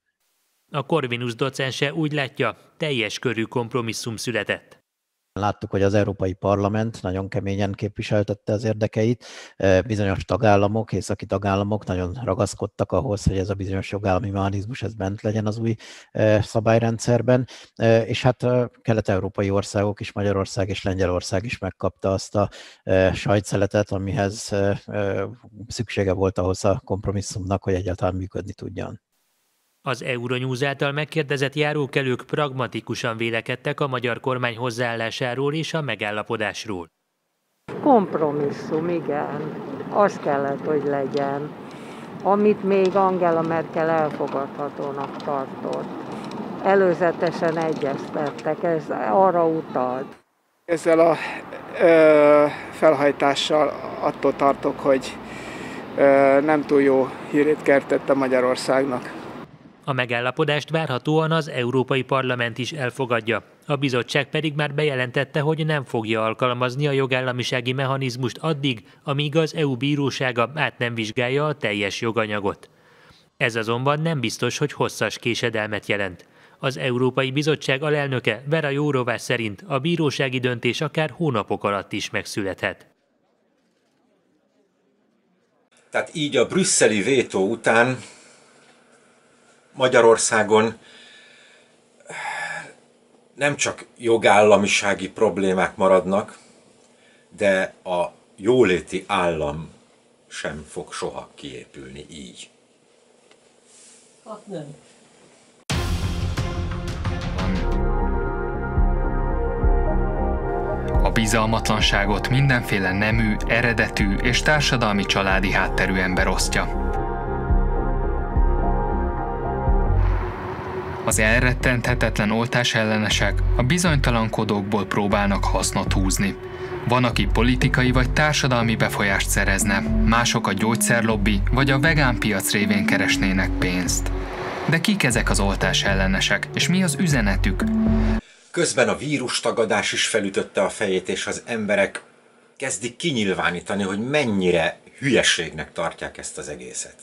A Corvinus docense úgy látja, teljes körű kompromisszum született. Láttuk, hogy az Európai Parlament nagyon keményen képviseltette az érdekeit, bizonyos tagállamok, északi tagállamok nagyon ragaszkodtak ahhoz, hogy ez a bizonyos jogállami mechanizmus ez bent legyen az új szabályrendszerben, és hát kelet-európai országok is, Magyarország és Lengyelország is megkapta azt a sajtszeletet, amihez szüksége volt ahhoz a kompromisszumnak, hogy egyáltalán működni tudjon. Az Euronews által megkérdezett járókelők pragmatikusan vélekedtek a magyar kormány hozzáállásáról és a megállapodásról. Kompromisszum, igen. Az kellett, hogy legyen. Amit még Angela Merkel elfogadhatónak tartott. Előzetesen egyeztettek, ez arra utalt. Ezzel a felhajtással attól tartok, hogy nem túl jó hírét kertette Magyarországnak. A megállapodást várhatóan az Európai Parlament is elfogadja. A bizottság pedig már bejelentette, hogy nem fogja alkalmazni a jogállamisági mechanizmust addig, amíg az EU bírósága át nem vizsgálja a teljes joganyagot. Ez azonban nem biztos, hogy hosszas késedelmet jelent. Az Európai Bizottság alelnöke Vera Jourová szerint a bírósági döntés akár hónapok alatt is megszülethet. Tehát így a brüsszeli vétó után Magyarországon nem csak jogállamisági problémák maradnak, de a jóléti állam sem fog soha kiépülni így. Hát nem. A bizalmatlanságot mindenféle nemű, eredetű és társadalmi családi hátterű ember osztja. Az elrettenthetetlen oltásellenesek a bizonytalankodókból próbálnak hasznot húzni. Van, aki politikai vagy társadalmi befolyást szerezne, mások a gyógyszerlobbi vagy a vegán piac révén keresnének pénzt. De kik ezek az oltásellenesek, és mi az üzenetük? Közben a vírustagadás is felütötte a fejét, és az emberek kezdik kinyilvánítani, hogy mennyire hülyeségnek tartják ezt az egészet.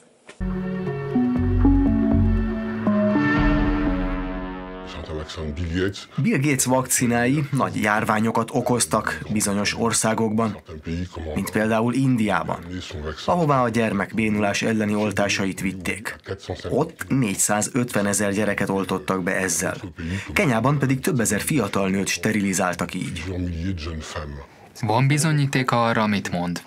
Bill Gates vakcinái nagy járványokat okoztak bizonyos országokban, mint például Indiában, ahová a gyermekbénulás elleni oltásait vitték. Ott 450 000 gyereket oltottak be ezzel. Kenyában pedig több ezer fiatal nőt sterilizáltak így. Van bizonyítéka arra, amit mond.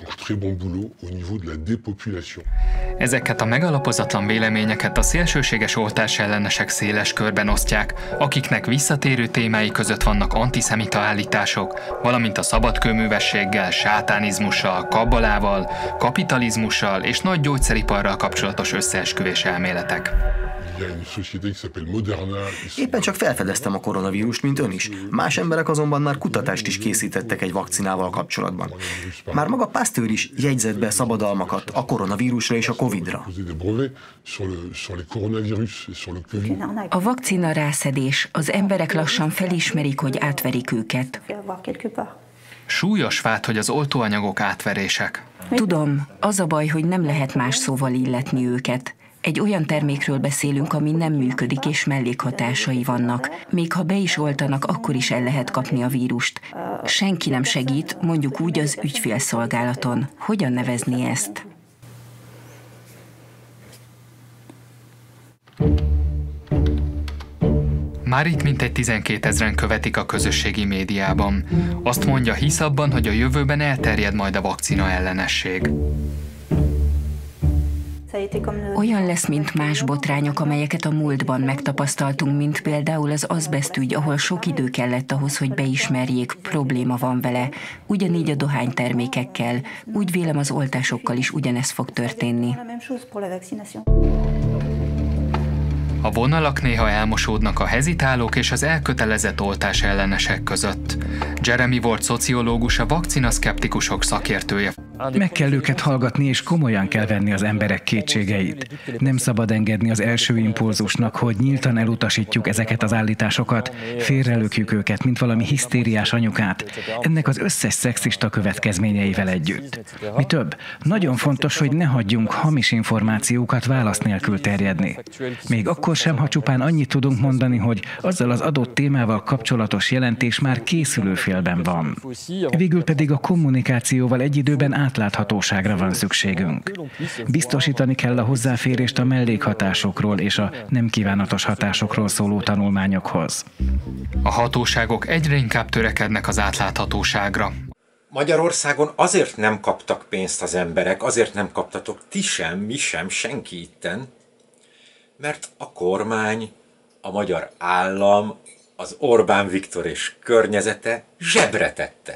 Ezeket a megalapozatlan véleményeket a szélsőséges oltás ellenesek széles körben osztják, akiknek visszatérő témái között vannak antiszemita állítások, valamint a szabadkőművességgel, sátánizmussal, kabbalával, kapitalizmussal és nagy gyógyszeriparral kapcsolatos összeesküvés elméletek. Éppen csak felfedeztem a koronavírust, mint ön is. Más emberek azonban már kutatást is készítettek egy vakcinával kapcsolatban. Már maga Pasteur is jegyzett be szabadalmakat a koronavírusra és a Covid-ra. A vakcina rászedés, az emberek lassan felismerik, hogy átverik őket. Súlyos vád, hogy az oltóanyagok átverések. Tudom, az a baj, hogy nem lehet más szóval illetni őket. Egy olyan termékről beszélünk, ami nem működik és mellékhatásai vannak. Még ha be is oltanak, akkor is el lehet kapni a vírust. Senki nem segít, mondjuk úgy az ügyfélszolgálaton. Hogyan nevezni ezt? Már itt mintegy 12 000-en követik a közösségi médiában. Azt mondja, hisz abban, hogy a jövőben elterjed majd a vakcina ellenesség. Olyan lesz, mint más botrányok, amelyeket a múltban megtapasztaltunk, mint például az azbest ügy, ahol sok idő kellett ahhoz, hogy beismerjék, probléma van vele. Ugyanígy a dohánytermékekkel. Úgy vélem, az oltásokkal is ugyanez fog történni. A vonalak néha elmosódnak a hezitálók és az elkötelezett oltás ellenesek között. Jeremy volt szociológus, a vakcinaszkeptikusok szakértője. Meg kell őket hallgatni, és komolyan kell venni az emberek kétségeit. Nem szabad engedni az első impulzusnak, hogy nyíltan elutasítjuk ezeket az állításokat, félrelökjük őket, mint valami hisztériás anyukát, ennek az összes szexista következményeivel együtt. Mi több, nagyon fontos, hogy ne hagyjunk hamis információkat válasz nélkül terjedni. Még akkor sem, ha csupán annyit tudunk mondani, hogy azzal az adott témával kapcsolatos jelentés már készülőfélben van. Végül pedig a kommunikációval egy időben átláthatóságra van szükségünk. Biztosítani kell a hozzáférést a mellékhatásokról és a nem kívánatos hatásokról szóló tanulmányokhoz. A hatóságok egyre inkább törekednek az átláthatóságra. Magyarországon azért nem kaptak pénzt az emberek, azért nem kaptatok ti sem, mi sem, senki itten, mert a kormány, a magyar állam, az Orbán Viktor és környezete zsebre tette.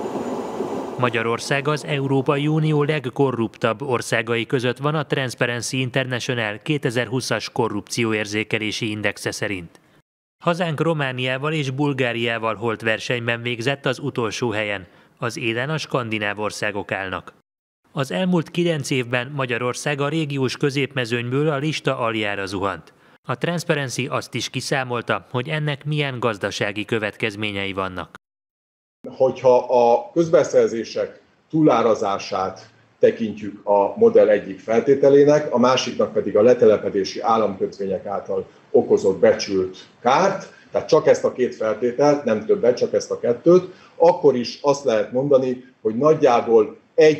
Magyarország az Európai Unió legkorruptabb országai között van a Transparency International 2020-as korrupcióérzékelési indexe szerint. Hazánk Romániával és Bulgáriával holt versenyben végzett az utolsó helyen, az élen a skandináv országok állnak. Az elmúlt 9 évben Magyarország a régiós középmezőnyből a lista aljára zuhant. A Transparency azt is kiszámolta, hogy ennek milyen gazdasági következményei vannak. Hogyha a közbeszerzések túlárazását tekintjük a modell egyik feltételének, a másiknak pedig a letelepedési államkötvények által okozott becsült kárt, tehát csak ezt a két feltételt, nem többet, csak ezt a kettőt, akkor is azt lehet mondani, hogy nagyjából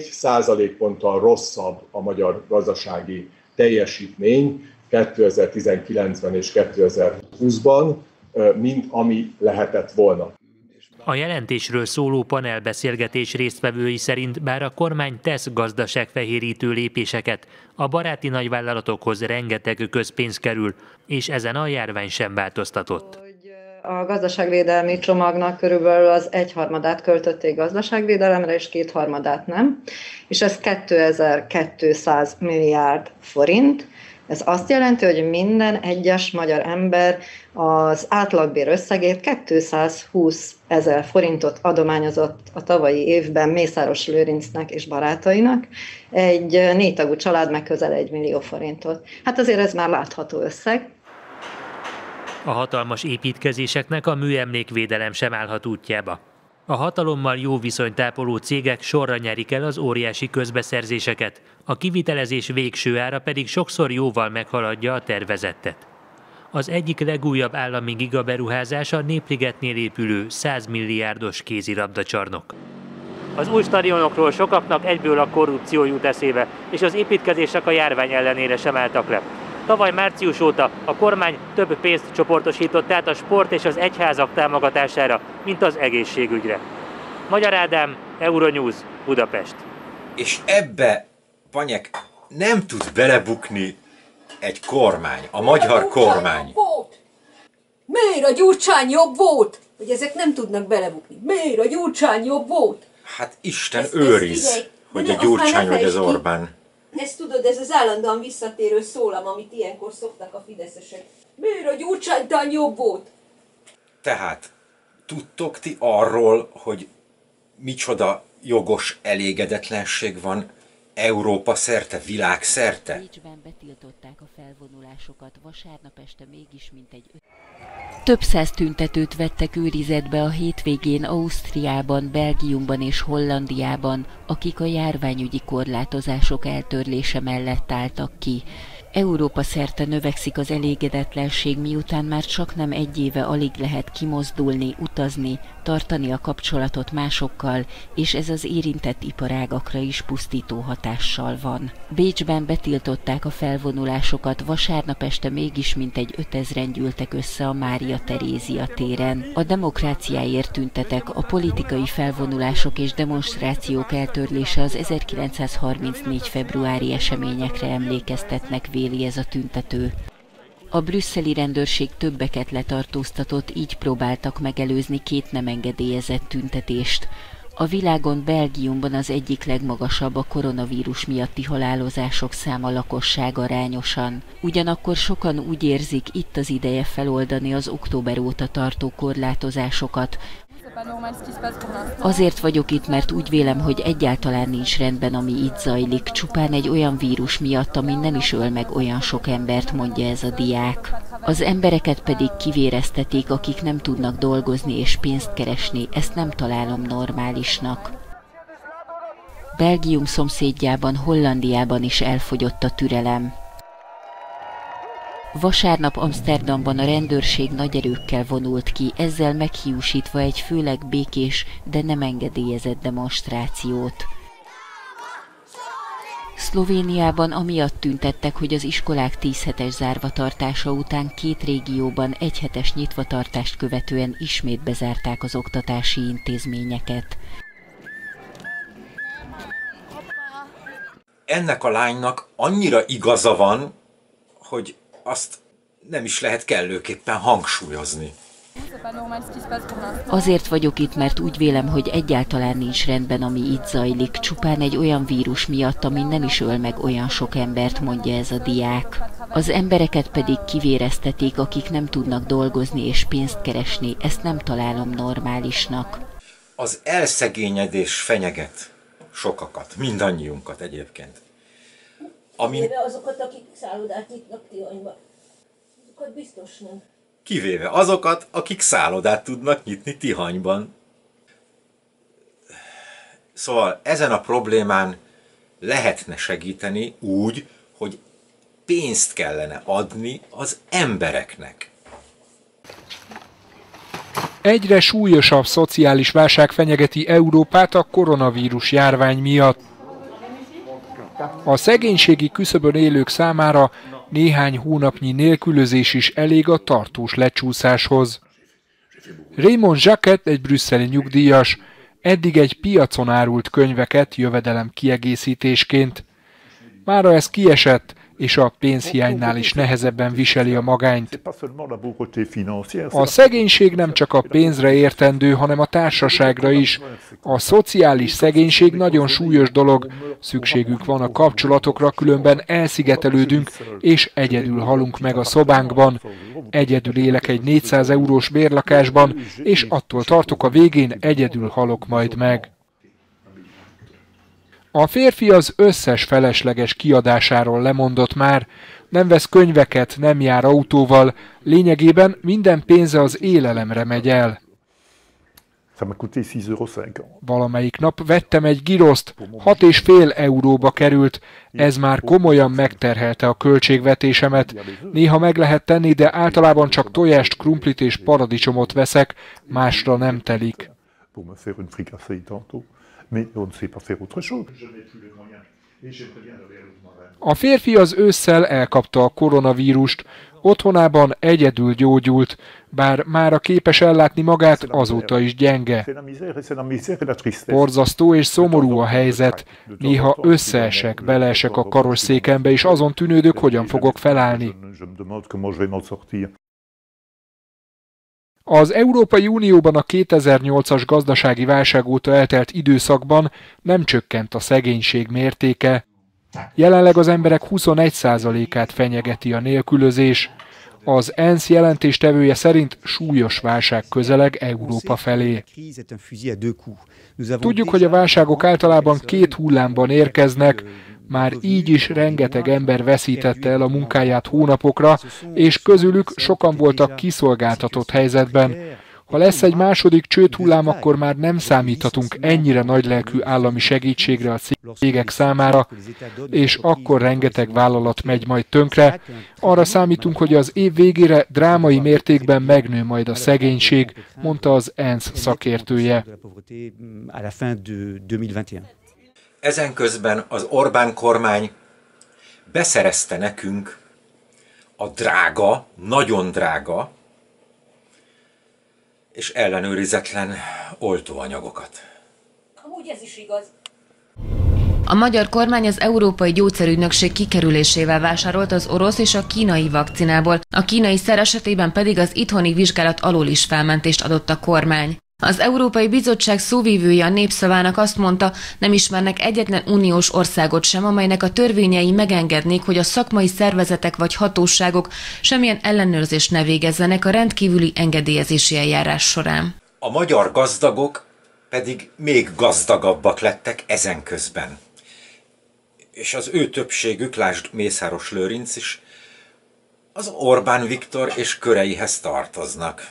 1 ponttal rosszabb a magyar gazdasági teljesítmény 2019-ben és 2020-ban, mint ami lehetett volna. A jelentésről szóló panelbeszélgetés résztvevői szerint bár a kormány tesz gazdaságfehérítő lépéseket, a baráti nagyvállalatokhoz rengeteg közpénz kerül, és ezen a járvány sem változtatott. A gazdaságvédelmi csomagnak körülbelül az 1/3 költötték gazdaságvédelemre, és 2/3 nem, és ez 2200 milliárd forint. Ez azt jelenti, hogy minden egyes magyar ember az átlagbér összegét 220 000 forintot adományozott a tavalyi évben Mészáros Lőrincnek és barátainak, egy 4 tagú család meg közel 1 millió forintot. Hát azért ez már látható összeg. A hatalmas építkezéseknek a műemlékvédelem sem állhat útjába. A hatalommal jó viszonyt ápoló cégek sorra nyerik el az óriási közbeszerzéseket, a kivitelezés végső ára pedig sokszor jóval meghaladja a tervezettet. Az egyik legújabb állami gigaberuházás a Népligetnél épülő 100 milliárdos kézilabdacsarnok. Az új stadionokról sokaknak egyből a korrupció jut eszébe, és az építkezések a járvány ellenére sem álltak le. Tavaly március óta a kormány több pénzt csoportosított át a sport és az egyházak támogatására, mint az egészségügyre. Magyar Ádám, Euronews, Budapest. És ebbe, Panyek, nem tud belebukni egy kormány, a magyar kormány. Miért a Gyurcsány jobb volt? Hogy ezek nem tudnak belebukni. Miért a Gyurcsány jobb volt? Hát Isten őriz, hogy a Gyurcsány vagy az Orbán. Ezt tudod, ez az állandóan visszatérő szólam, amit ilyenkor szoktak a fideszesek. Miért a Gyurcsánytán jobb volt? Tehát tudtok ti arról, hogy micsoda jogos elégedetlenség van Európa szerte, világszerte? Bécsben betiltották a felvonulásokat, vasárnap este mégis mintegy több száz tüntetőt vettek őrizetbe a hétvégén Ausztriában, Belgiumban és Hollandiában, akik a járványügyi korlátozások eltörlése mellett álltak ki. Európa szerte növekszik az elégedetlenség, miután már csaknem egy éve alig lehet kimozdulni, utazni, tartani a kapcsolatot másokkal, és ez az érintett iparágakra is pusztító hatással van. Bécsben betiltották a felvonulásokat, vasárnap este mégis mintegy 5000-en gyűltek össze a Mária Terézia téren. A demokráciáért tüntetek, a politikai felvonulások és demonstrációk eltörlése az 1934. februári eseményekre emlékeztetnek, véli ez a tüntető. A brüsszeli rendőrség többeket letartóztatott, így próbáltak megelőzni 2 nem engedélyezett tüntetést. A világon Belgiumban az egyik legmagasabb a koronavírus miatti halálozások száma lakosságarányosan. Ugyanakkor sokan úgy érzik, itt az ideje feloldani az október óta tartó korlátozásokat. Azért vagyok itt, mert úgy vélem, hogy egyáltalán nincs rendben, ami itt zajlik, csupán egy olyan vírus miatt, ami nem is öl meg olyan sok embert, mondja ez a diák. Az embereket pedig kivéreztetik, akik nem tudnak dolgozni és pénzt keresni, ezt nem találom normálisnak. Belgium szomszédjában, Hollandiában is elfogyott a türelem. Vasárnap Amsterdamban a rendőrség nagy erőkkel vonult ki, ezzel meghiúsítva egy főleg békés, de nem engedélyezett demonstrációt. Szlovéniában amiatt tüntettek, hogy az iskolák 10 hetes zárvatartása után 2 régióban 1 hetes nyitvatartást követően ismét bezárták az oktatási intézményeket. Ennek a lánynak annyira igaza van, hogy azt nem is lehet kellőképpen hangsúlyozni. Azért vagyok itt, mert úgy vélem, hogy egyáltalán nincs rendben, ami itt zajlik, csupán egy olyan vírus miatt, ami nem is öl meg olyan sok embert, mondja ez a diák. Az embereket pedig kivéreztetik, akik nem tudnak dolgozni és pénzt keresni, ezt nem találom normálisnak. Az elszegényedés fenyeget sokakat, mindannyiunkat egyébként. Kivéve azokat, akik szállodát nyitnak Tihanyba. Azokat biztos nem. Kivéve azokat, akik szállodát tudnak nyitni Tihanyban. Szóval ezen a problémán lehetne segíteni úgy, hogy pénzt kellene adni az embereknek. Egyre súlyosabb szociális válság fenyegeti Európát a koronavírus járvány miatt. A szegénységi küszöbön élők számára néhány hónapnyi nélkülözés is elég a tartós lecsúszáshoz. Raymond Jacquet egy brüsszeli nyugdíjas, eddig egy piacon árult könyveket jövedelem kiegészítésként. Mára ez kiesett, és a pénzhiánynál is nehezebben viseli a magányt. A szegénység nem csak a pénzre értendő, hanem a társaságra is. A szociális szegénység nagyon súlyos dolog, szükségünk van a kapcsolatokra, különben elszigetelődünk, és egyedül halunk meg a szobánkban. Egyedül élek egy 400 eurós bérlakásban, és attól tartok, a végén egyedül halok majd meg. A férfi az összes felesleges kiadásáról lemondott már, nem vesz könyveket, nem jár autóval, lényegében minden pénze az élelemre megy el. Valamelyik nap vettem egy giroszt, 6,5 euróba került, ez már komolyan megterhelte a költségvetésemet. Néha meg lehet tenni, de általában csak tojást, krumplit és paradicsomot veszek, másra nem telik. A férfi az ősszel elkapta a koronavírust, otthonában egyedül gyógyult, bár mára képes ellátni magát, azóta is gyenge. Borzasztó és szomorú a helyzet, néha összeesek, beleesek a karosszékembe, és azon tűnődök, hogyan fogok felállni. Az Európai Unióban a 2008-as gazdasági válság óta eltelt időszakban nem csökkent a szegénység mértéke. Jelenleg az emberek 21%-át fenyegeti a nélkülözés. Az ENSZ jelentéstevője szerint súlyos válság közeleg Európa felé. Tudjuk, hogy a válságok általában 2 hullámban érkeznek, már így is rengeteg ember veszítette el a munkáját hónapokra, és közülük sokan voltak kiszolgáltatott helyzetben. Ha lesz egy második csődhullám, akkor már nem számíthatunk ennyire nagylelkű állami segítségre a cégek számára, és akkor rengeteg vállalat megy majd tönkre. Arra számítunk, hogy az év végére drámai mértékben megnő majd a szegénység, mondta az ENSZ szakértője. Ezen közben az Orbán kormány beszerezte nekünk a drága, nagyon drága és ellenőrizetlen oltóanyagokat. Amúgy ez is igaz. A magyar kormány az Európai Gyógyszerügynökség kikerülésével vásárolt az orosz és a kínai vakcinából, a kínai szer esetében pedig az itthoni vizsgálat alól is felmentést adott a kormány. Az Európai Bizottság szóvivője a Népszavának azt mondta, nem ismernek egyetlen uniós országot sem, amelynek a törvényei megengednék, hogy a szakmai szervezetek vagy hatóságok semmilyen ellenőrzést ne végezzenek a rendkívüli engedélyezési eljárás során. A magyar gazdagok pedig még gazdagabbak lettek ezen közben. És az ő többségük, lásd Mészáros Lőrinc is, az Orbán Viktor és köreihez tartoznak.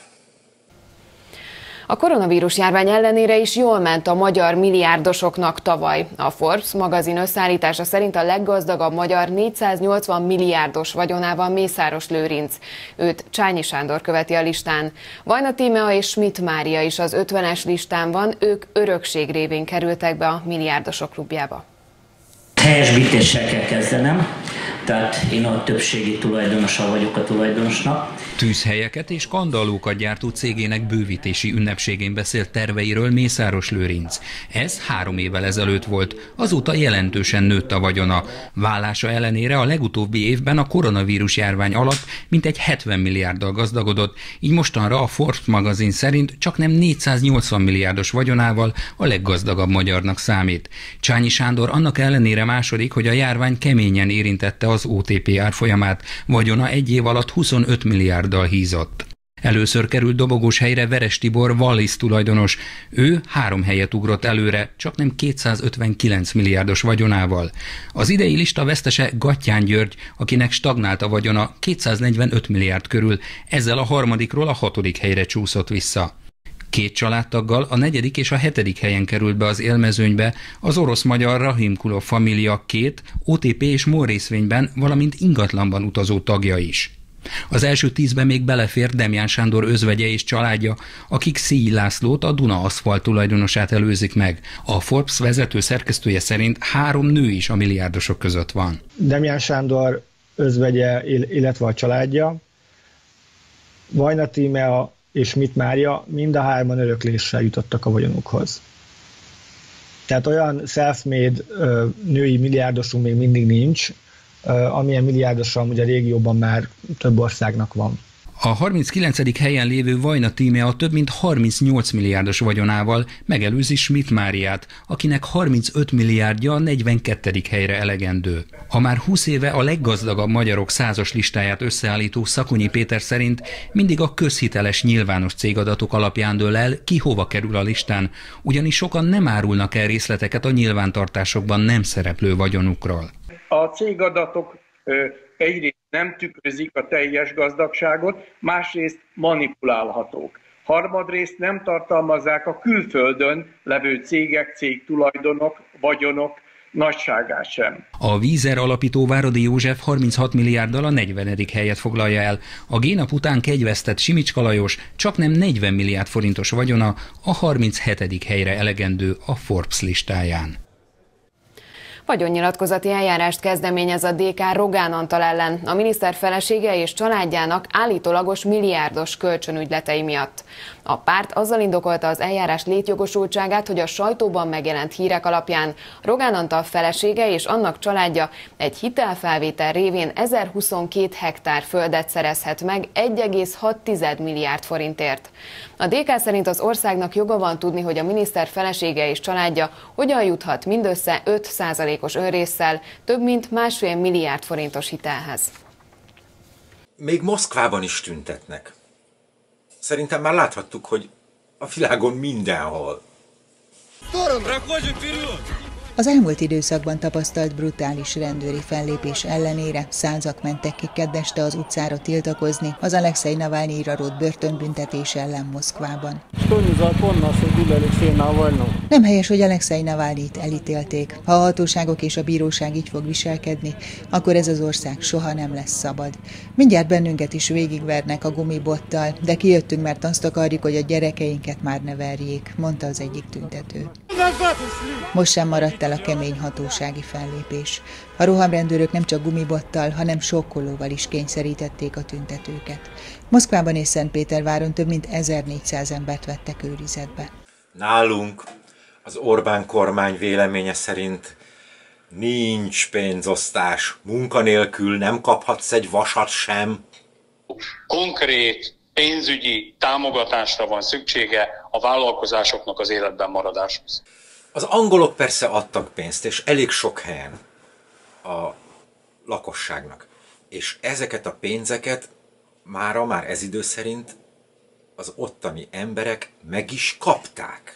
A koronavírus járvány ellenére is jól ment a magyar milliárdosoknak tavaly. A Forbes magazin összeállítása szerint a leggazdagabb magyar 480 milliárdos vagyonával Mészáros Lőrinc. Őt Csányi Sándor követi a listán. Vajna Tímea és Schmidt Mária is az 50-es listán van, ők örökség révén kerültek be a milliárdosok klubjába. Helyesbítéssel kell kezdenem, tehát én a többségi tulajdonosa vagyok a tulajdonosnak. Tűzhelyeket és kandallókat gyártó cégének bővítési ünnepségén beszélt terveiről Mészáros Lőrinc. Ez 3 évvel ezelőtt volt, azóta jelentősen nőtt a vagyona. Vállása ellenére a legutóbbi évben a koronavírus járvány alatt mintegy 70 milliárddal gazdagodott, így mostanra a Forbes magazin szerint csaknem 480 milliárdos vagyonával a leggazdagabb magyarnak számít. Csányi Sándor annak ellenére második, hogy a járvány keményen érintette az OTP árfolyamát, vagyona egy év alatt 25 milliárddal hízott. Először került dobogós helyre Veres Tibor, Wallis tulajdonos. Ő 3 helyet ugrott előre, csaknem 259 milliárdos vagyonával. Az idei lista vesztese Gattyán György, akinek stagnált a vagyona 245 milliárd körül, ezzel a harmadikról a 6. helyre csúszott vissza. 2 családtaggal a 4. és a 7. helyen került be az élmezőnybe az orosz-magyar Rahimkulov família 2 OTP és MOL részvényben, valamint ingatlanban utazó tagja is. Az első 10-ben még belefér Demján Sándor özvegye és családja, akik Szíj Lászlót, a Duna Aszfalt tulajdonosát előzik meg. A Forbes vezető szerkesztője szerint 3 nő is a milliárdosok között van. Demján Sándor özvegye, illetve a családja, Vajna Tímea és Schmidt Mária mind a 3-an örökléssel jutottak a vagyonukhoz. Tehát olyan self-made női milliárdosunk még mindig nincs, amilyen milliárdosan ugye a régióban már több országnak van. A 39. helyen lévő Vajna Tímea több mint 38 milliárdos vagyonával megelőzi Schmidt Máriát, akinek 35 milliárdja a 42. helyre elegendő. A már 20 éve a leggazdagabb magyarok 100-as listáját összeállító Szakonyi Péter szerint mindig a közhiteles nyilvános cégadatok alapján dől el, ki hova kerül a listán, ugyanis sokan nem árulnak el részleteket a nyilvántartásokban nem szereplő vagyonukról. A cégadatok egyrészt nem tükrözik a teljes gazdagságot, másrészt manipulálhatók. Harmadrészt nem tartalmazzák a külföldön levő cégek, cégtulajdonok, vagyonok nagyságát sem. A Vízer alapító Váradi József 36 milliárddal a 40. helyet foglalja el. A G-nap után kegyvesztett Simicska Lajos csaknem 40 milliárd forintos vagyona a 37. helyre elegendő a Forbes listáján. Vagyonnyilatkozati eljárást kezdeményez a DK Rogán Antal ellen a miniszter felesége és családjának állítólagos milliárdos kölcsönügyletei miatt. A párt azzal indokolta az eljárás létjogosultságát, hogy a sajtóban megjelent hírek alapján Rogán Antal felesége és annak családja egy hitelfelvétel révén 1022 hektár földet szerezhet meg 1,6 milliárd forintért. A DK szerint az országnak joga van tudni, hogy a miniszter felesége és családja hogyan juthat mindössze 5%-os önrésszel több mint 1,5 milliárd forintos hitelhez. Még Moszkvában is tüntetnek. Szerintem már láthattuk, hogy a világon mindenhol. Az elmúlt időszakban tapasztalt brutális rendőri fellépés ellenére százak mentek ki kedd este az utcára tiltakozni az Alexei Navalnyira rótt börtönbüntetés ellen Moszkvában. Nem helyes, hogy Alexei Navalnyit elítélték. Ha a hatóságok és a bíróság így fog viselkedni, akkor ez az ország soha nem lesz szabad. Mindjárt bennünket is végigvernek a gumibottal, de kijöttünk, mert azt akarjuk, hogy a gyerekeinket már ne verjék, mondta az egyik tüntető. Most sem maradt el a kemény hatósági fellépés. A rohamrendőrök nem csak gumibottal, hanem sokkolóval is kényszerítették a tüntetőket. Moszkvában és Szentpéterváron több mint 1400 embert vettek őrizetbe. Nálunk az Orbán kormány véleménye szerint nincs pénzosztás. Munkanélkül nem kaphatsz egy vasat sem. Konkrét pénzügyi támogatásra van szüksége a vállalkozásoknak az életben maradáshoz. Az angolok persze adtak pénzt, és elég sok helyen a lakosságnak. És ezeket a pénzeket már ez idő szerint az ottani emberek meg is kapták.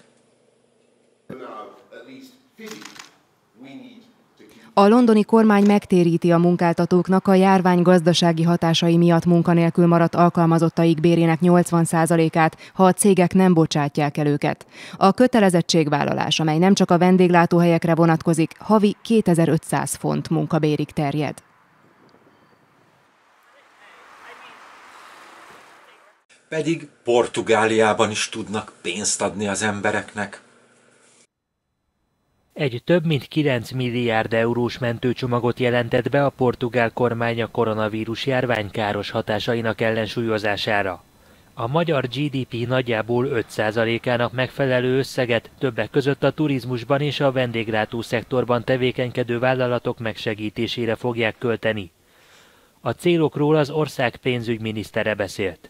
A londoni kormány megtéríti a munkáltatóknak a járvány gazdasági hatásai miatt munkanélkül maradt alkalmazottaik bérének 80%-át, ha a cégek nem bocsátják el őket. A kötelezettségvállalás, amely nem csak a vendéglátóhelyekre vonatkozik, havi 2500 font munkabérig terjed. Pedig Portugáliában is tudnak pénzt adni az embereknek. Egy több mint 9 milliárd eurós mentőcsomagot jelentett be a portugál kormány a koronavírus járvány káros hatásainak ellensúlyozására. A magyar GDP nagyjából 5%-ának megfelelő összeget többek között a turizmusban és a vendéglátó szektorban tevékenykedő vállalatok megsegítésére fogják költeni. A célokról az ország pénzügyminisztere beszélt.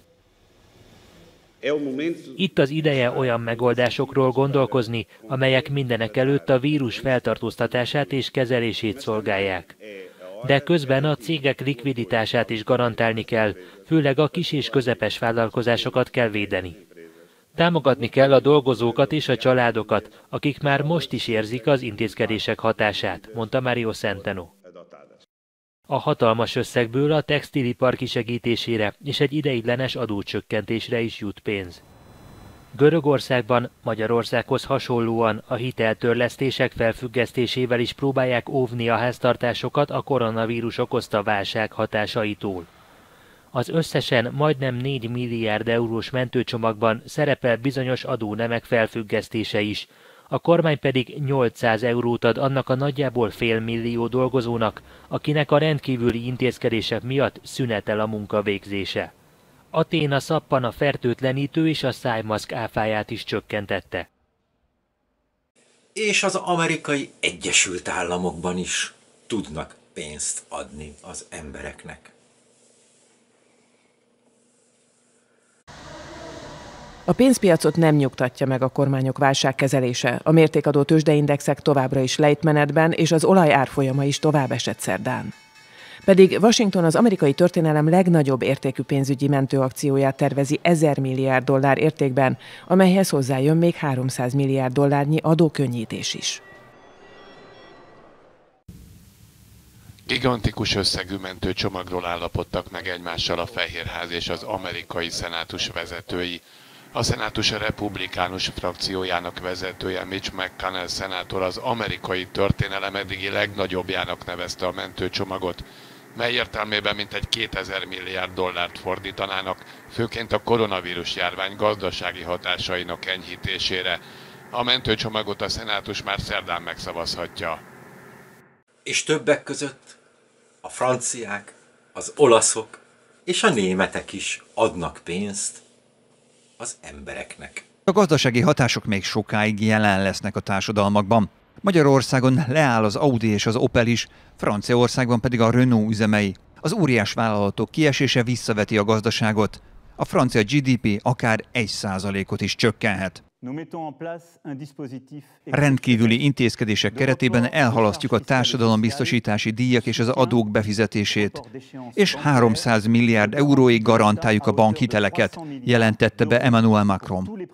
Itt az ideje olyan megoldásokról gondolkozni, amelyek mindenekelőtt a vírus feltartóztatását és kezelését szolgálják. De közben a cégek likviditását is garantálni kell, főleg a kis és közepes vállalkozásokat kell védeni. Támogatni kell a dolgozókat és a családokat, akik már most is érzik az intézkedések hatását, mondta Mario Centeno. A hatalmas összegből a textilipar kisegítésére és egy ideiglenes adócsökkentésre is jut pénz. Görögországban, Magyarországhoz hasonlóan a hiteltörlesztések felfüggesztésével is próbálják óvni a háztartásokat a koronavírus okozta válság hatásaitól. Az összesen majdnem 4 milliárd eurós mentőcsomagban szerepel bizonyos adónemek felfüggesztése is, a kormány pedig 800 eurót ad annak a nagyjából 500 000 dolgozónak, akinek a rendkívüli intézkedések miatt szünetel a munkavégzése. Atén a szappan, a fertőtlenítő és a szájmaszk áfáját is csökkentette. És az Amerikai Egyesült Államokban is tudnak pénzt adni az embereknek. A pénzpiacot nem nyugtatja meg a kormányok válságkezelése. A mértékadó tőzsdeindexek továbbra is lejtmenetben, és az olaj árfolyama is tovább esett szerdán. Pedig Washington az amerikai történelem legnagyobb értékű pénzügyi mentőakcióját tervezi 1000 milliárd dollár értékben, amelyhez hozzájön még 300 milliárd dollárnyi adókönnyítés is. Gigantikus összegű mentőcsomagról állapodtak meg egymással a Fehérház és az amerikai szenátus vezetői. A szenátus republikánus frakciójának vezetője Mitch McConnell szenátor az amerikai történelem eddigi legnagyobbjának nevezte a mentőcsomagot, mely értelmében mintegy 2000 milliárd dollárt fordítanának, főként a koronavírus járvány gazdasági hatásainak enyhítésére. A mentőcsomagot a szenátus már szerdán megszavazhatja. És többek között a franciák, az olaszok és a németek is adnak pénzt az embereknek. A gazdasági hatások még sokáig jelen lesznek a társadalmakban. Magyarországon leáll az Audi és az Opel is, Franciaországban pedig a Renault üzemei. Az óriás vállalatok kiesése visszaveti a gazdaságot. A francia GDP akár 1%-ot is csökkenhet. Rendkívüli intézkedések keretében elhalasztjuk a társadalombiztosítási díjak és az adók befizetését, és 300 milliárd euróig garantáljuk a bankhiteleket, jelentette be Emmanuel Macron.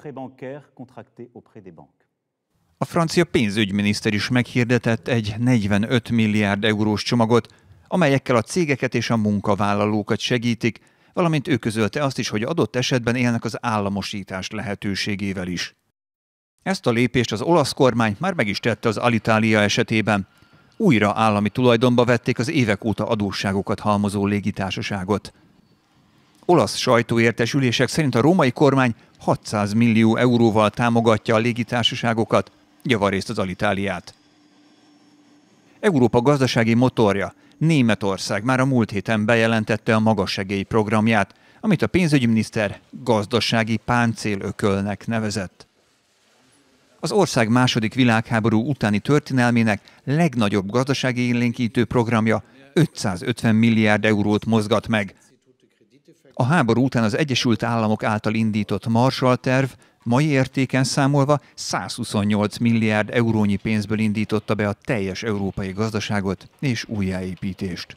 A francia pénzügyminiszter is meghirdetett egy 45 milliárd eurós csomagot, amelyekkel a cégeket és a munkavállalókat segítik, valamint ő közölte azt is, hogy adott esetben élnek az államosítás lehetőségével is. Ezt a lépést az olasz kormány már meg is tette az Alitalia esetében. Újra állami tulajdonba vették az évek óta adósságokat halmozó légitársaságot. Olasz sajtóértesülések szerint a római kormány 600 millió euróval támogatja a légitársaságokat, javarészt az Alitaliát. Európa gazdasági motorja, Németország már a múlt héten bejelentette a magassegély programját, amit a pénzügyminiszter gazdasági páncélökölnek nevezett. Az ország második világháború utáni történelmének legnagyobb gazdasági élénkítő programja 550 milliárd eurót mozgat meg. A háború után az Egyesült Államok által indított Marshall-terv mai értéken számolva 128 milliárd eurónyi pénzből indította be a teljes európai gazdaságot és újjáépítést.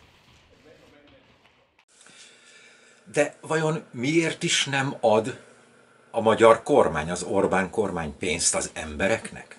De vajon miért is nem ad a magyar kormány, az Orbán kormány pénzt az embereknek?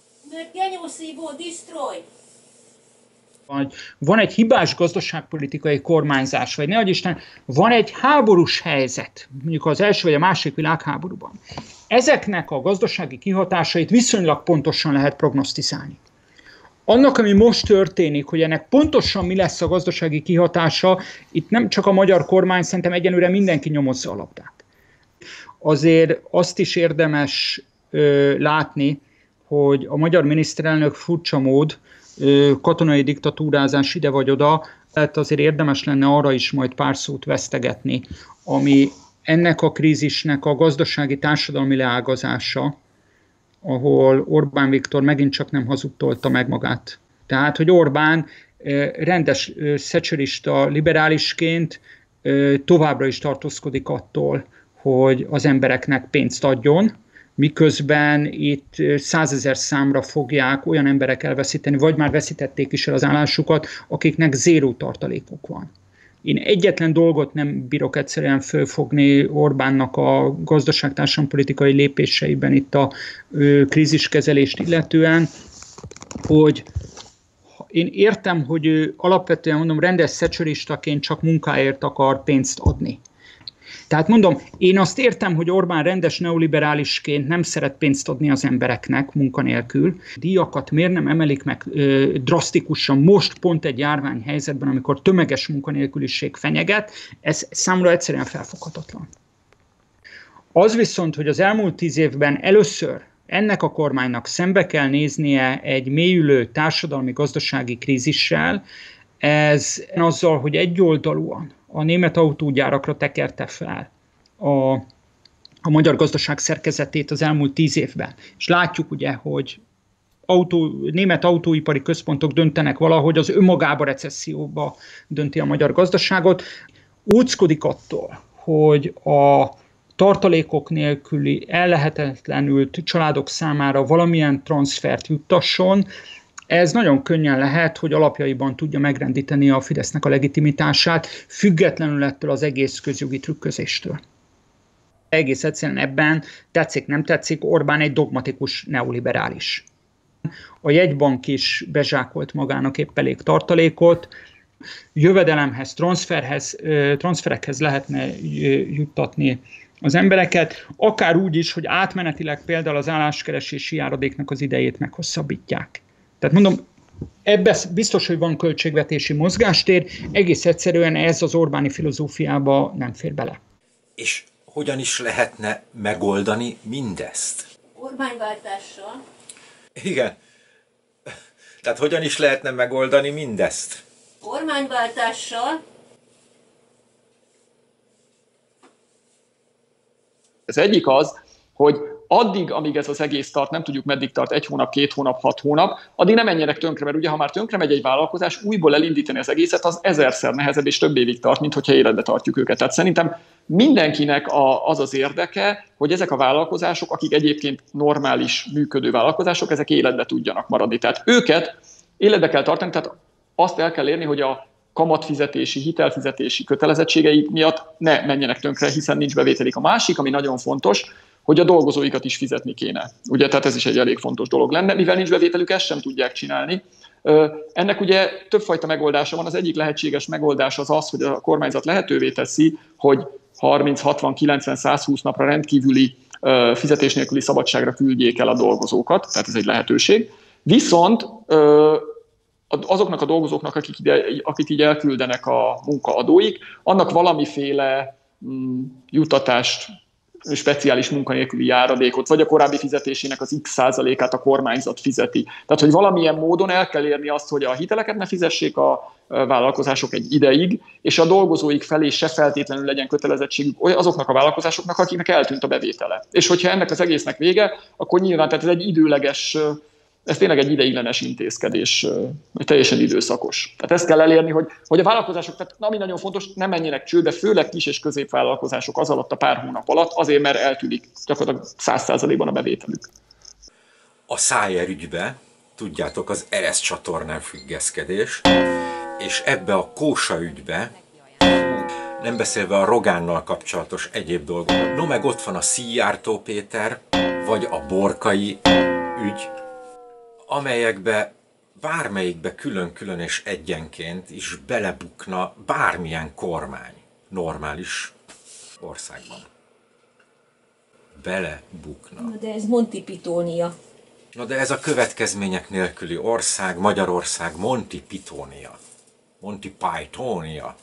Van egy hibás gazdaságpolitikai kormányzás, vagy ne adj Isten, van egy háborús helyzet, mondjuk az első vagy a második világháborúban. Ezeknek a gazdasági kihatásait viszonylag pontosan lehet prognosztizálni. Annak, ami most történik, hogy ennek pontosan mi lesz a gazdasági kihatása, itt nem csak a magyar kormány, szerintem egyenlőre mindenki nyomozza a labdát. Azért azt is érdemes látni, hogy a magyar miniszterelnök furcsa mód, katonai diktatúrázás ide vagy oda, tehát azért érdemes lenne arra is majd pár szót vesztegetni, ami ennek a krízisnek a gazdasági társadalmi leágazása, ahol Orbán Viktor megint csak nem hazudtolta meg magát. Tehát, hogy Orbán rendes thatcherista liberálisként továbbra is tartózkodik attól, hogy az embereknek pénzt adjon, miközben itt 100 000 számra fogják olyan emberek elveszíteni, vagy már veszítették is el az állásukat, akiknek zéró tartalékuk van. Én egyetlen dolgot nem bírok egyszerűen fölfogni Orbánnak a gazdaságtársadalompolitikai lépéseiben itt a kríziskezelést illetően, hogy én értem, hogy ő alapvetően mondom rendes thatcheristaként csak munkáért akar pénzt adni. Tehát mondom, én azt értem, hogy Orbán rendes neoliberálisként nem szeret pénzt adni az embereknek munkanélkül. Díjakat miért nem emelik meg drasztikusan most pont egy járványhelyzetben, amikor tömeges munkanélküliség fenyeget, ez számomra egyszerűen felfoghatatlan. Az viszont, hogy az elmúlt 10 évben először ennek a kormánynak szembe kell néznie egy mélyülő társadalmi-gazdasági krízissel, ez azzal, hogy egyoldalúan a német autógyárakra tekerte fel a magyar gazdaság szerkezetét az elmúlt 10 évben. És látjuk ugye, hogy német autóipari központok döntenek valahogy, az önmagába recesszióba dönti a magyar gazdaságot. Óckodik attól, hogy a tartalékok nélküli ellehetetlenült családok számára valamilyen transfert juttasson. Ez nagyon könnyen lehet, hogy alapjaiban tudja megrendíteni a Fidesznek a legitimitását, függetlenül ettől az egész közjogi trükközéstől. Egész egyszerűen ebben, tetszik, nem tetszik, Orbán egy dogmatikus neoliberális. A jegybank is bezsákolt magának épp elég tartalékot, jövedelemhez, transferekhez lehetne juttatni az embereket, akár úgy is, hogy átmenetileg például az álláskeresési járadéknak az idejét meghosszabbítják. Tehát mondom, ebben biztos, hogy van költségvetési mozgástér, egész egyszerűen ez az Orbáni filozófiába nem fér bele. És hogyan is lehetne megoldani mindezt? Kormányváltással. Igen. Tehát hogyan is lehetne megoldani mindezt? Kormányváltással. Az egyik az, hogy addig, amíg ez az egész tart, nem tudjuk meddig tart, 1 hónap, 2 hónap, 6 hónap, addig nem menjenek tönkre, mert ugye ha már tönkre megy egy vállalkozás, újból elindítani az egészet, az 1000-szer nehezebb és több évig tart, mint hogyha életbe tartjuk őket. Tehát szerintem mindenkinek az az érdeke, hogy ezek a vállalkozások, akik egyébként normális működő vállalkozások, ezek életbe tudjanak maradni. Tehát őket életbe kell tartani, tehát azt el kell érni, hogy a kamatfizetési, hitelfizetési kötelezettségeik miatt ne menjenek tönkre, hiszen nincs bevételik. A másik, ami nagyon fontos, hogy a dolgozóikat is fizetni kéne. Ugye, tehát ez is egy elég fontos dolog lenne, mivel nincs bevételük, ezt sem tudják csinálni. Ennek ugye többfajta megoldása van. Az egyik lehetséges megoldás az az, hogy a kormányzat lehetővé teszi, hogy 30, 60, 90, 120 napra rendkívüli fizetés nélküli szabadságra küldjék el a dolgozókat, tehát ez egy lehetőség. Viszont azoknak a dolgozóknak, akik így elküldenek a munkaadóik, annak valamiféle juttatást, speciális munkanélküli járadékot, vagy a korábbi fizetésének az x% a kormányzat fizeti. Tehát, hogy valamilyen módon el kell érni azt, hogy a hiteleket ne fizessék a vállalkozások egy ideig, és a dolgozóik felé se feltétlenül legyen kötelezettségük azoknak a vállalkozásoknak, akiknek eltűnt a bevétele. És hogyha ennek az egésznek vége, akkor nyilván tehát ez egy időleges, ez tényleg egy ideiglenes intézkedés, teljesen időszakos. Tehát ezt kell elérni, hogy a vállalkozások, tehát ami nagyon fontos, nem menjenek csődbe, főleg kis- és középvállalkozások az alatt a pár hónap alatt, azért, mert eltűnik gyakorlatilag 100%-ban a bevételük. A Szájer ügybe, tudjátok, az Eresz csatornán függeszkedés, és ebbe a Kósa ügybe, nem beszélve a Rogánnal kapcsolatos egyéb dolgokról, no meg ott van a Szijjártó Péter, vagy a Borkai ügy, amelyekbe bármelyikbe külön-külön és egyenként is belebukna bármilyen kormány normális országban. Belebukna. Na de ez Monty Pitónia. Na de ez a következmények nélküli ország, Magyarország, Monty Pitónia. Monty Pythonia.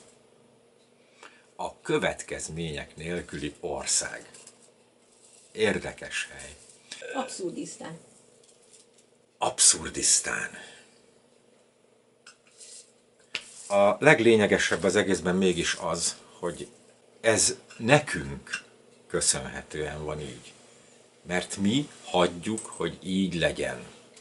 A következmények nélküli ország. Érdekes hely. Abszurdisztán. Abszurdisztán. A leglényegesebb az egészben mégis az, hogy ez nekünk köszönhetően van így. Mert mi hagyjuk, hogy így legyen.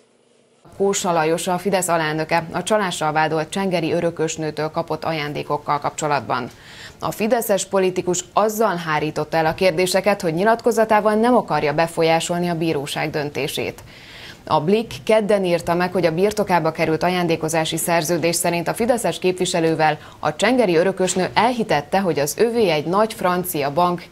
Kósa Lajos, a Fidesz alelnöke, a csalással vádolt csengeri örökösnőtől kapott ajándékokkal kapcsolatban. A fideszes politikus azzal hárította el a kérdéseket, hogy nyilatkozatával nem akarja befolyásolni a bíróság döntését. A Blick kedden írta meg, hogy a birtokába került ajándékozási szerződés szerint a fideszes képviselővel a csengeri örökösnő elhitette, hogy az övé egy nagy francia bank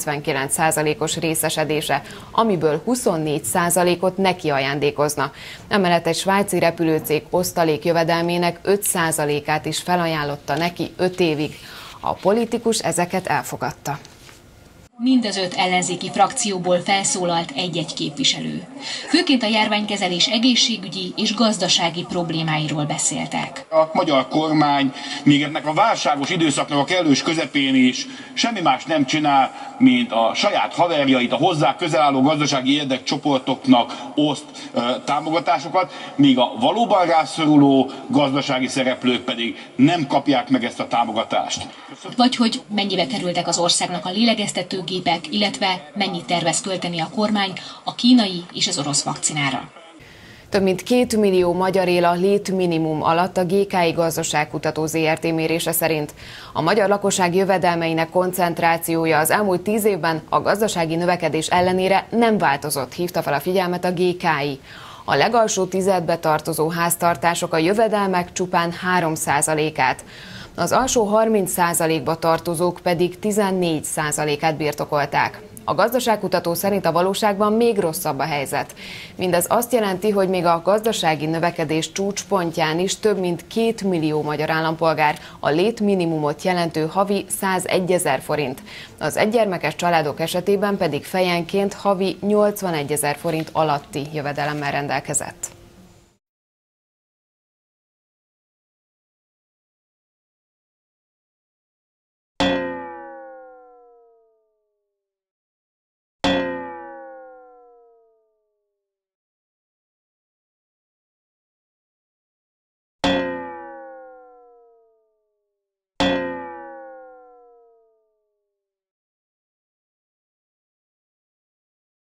99%-os részesedése, amiből 24%-ot neki ajándékozna. Emellett egy svájci repülőcég osztalék jövedelmének 5%-át is felajánlotta neki 5 évig. A politikus ezeket elfogadta. Mind az 5 ellenzéki frakcióból felszólalt egy-egy képviselő. Főként a járványkezelés egészségügyi és gazdasági problémáiról beszéltek. A magyar kormány még ennek a válságos időszaknak a kellős közepén is semmi más nem csinál, mint a saját haverjait, a hozzá közel álló gazdasági érdekcsoportoknak oszt támogatásokat, míg a valóban rászoruló gazdasági szereplők pedig nem kapják meg ezt a támogatást. Vagy hogy mennyibe kerültek az országnak a lélegeztetőgépek, illetve mennyit tervez költeni a kormány a kínai és az orosz vakcinára. Több mint 2 millió magyar él a létminimum alatt a GKI Gazdaságkutató ZRT mérése szerint. A magyar lakosság jövedelmeinek koncentrációja az elmúlt 10 évben a gazdasági növekedés ellenére nem változott, hívta fel a figyelmet a GKI. A legalsó tizedbe tartozó háztartások a jövedelmek csupán 3%-át. Az alsó 30%-ba tartozók pedig 14%-át birtokolták. A gazdaságkutató szerint a valóságban még rosszabb a helyzet. Mindez azt jelenti, hogy még a gazdasági növekedés csúcspontján is több mint 2 millió magyar állampolgár a létminimumot jelentő havi 101 000 forint. Az egygyermekes családok esetében pedig fejenként havi 81 000 forint alatti jövedelemmel rendelkezett.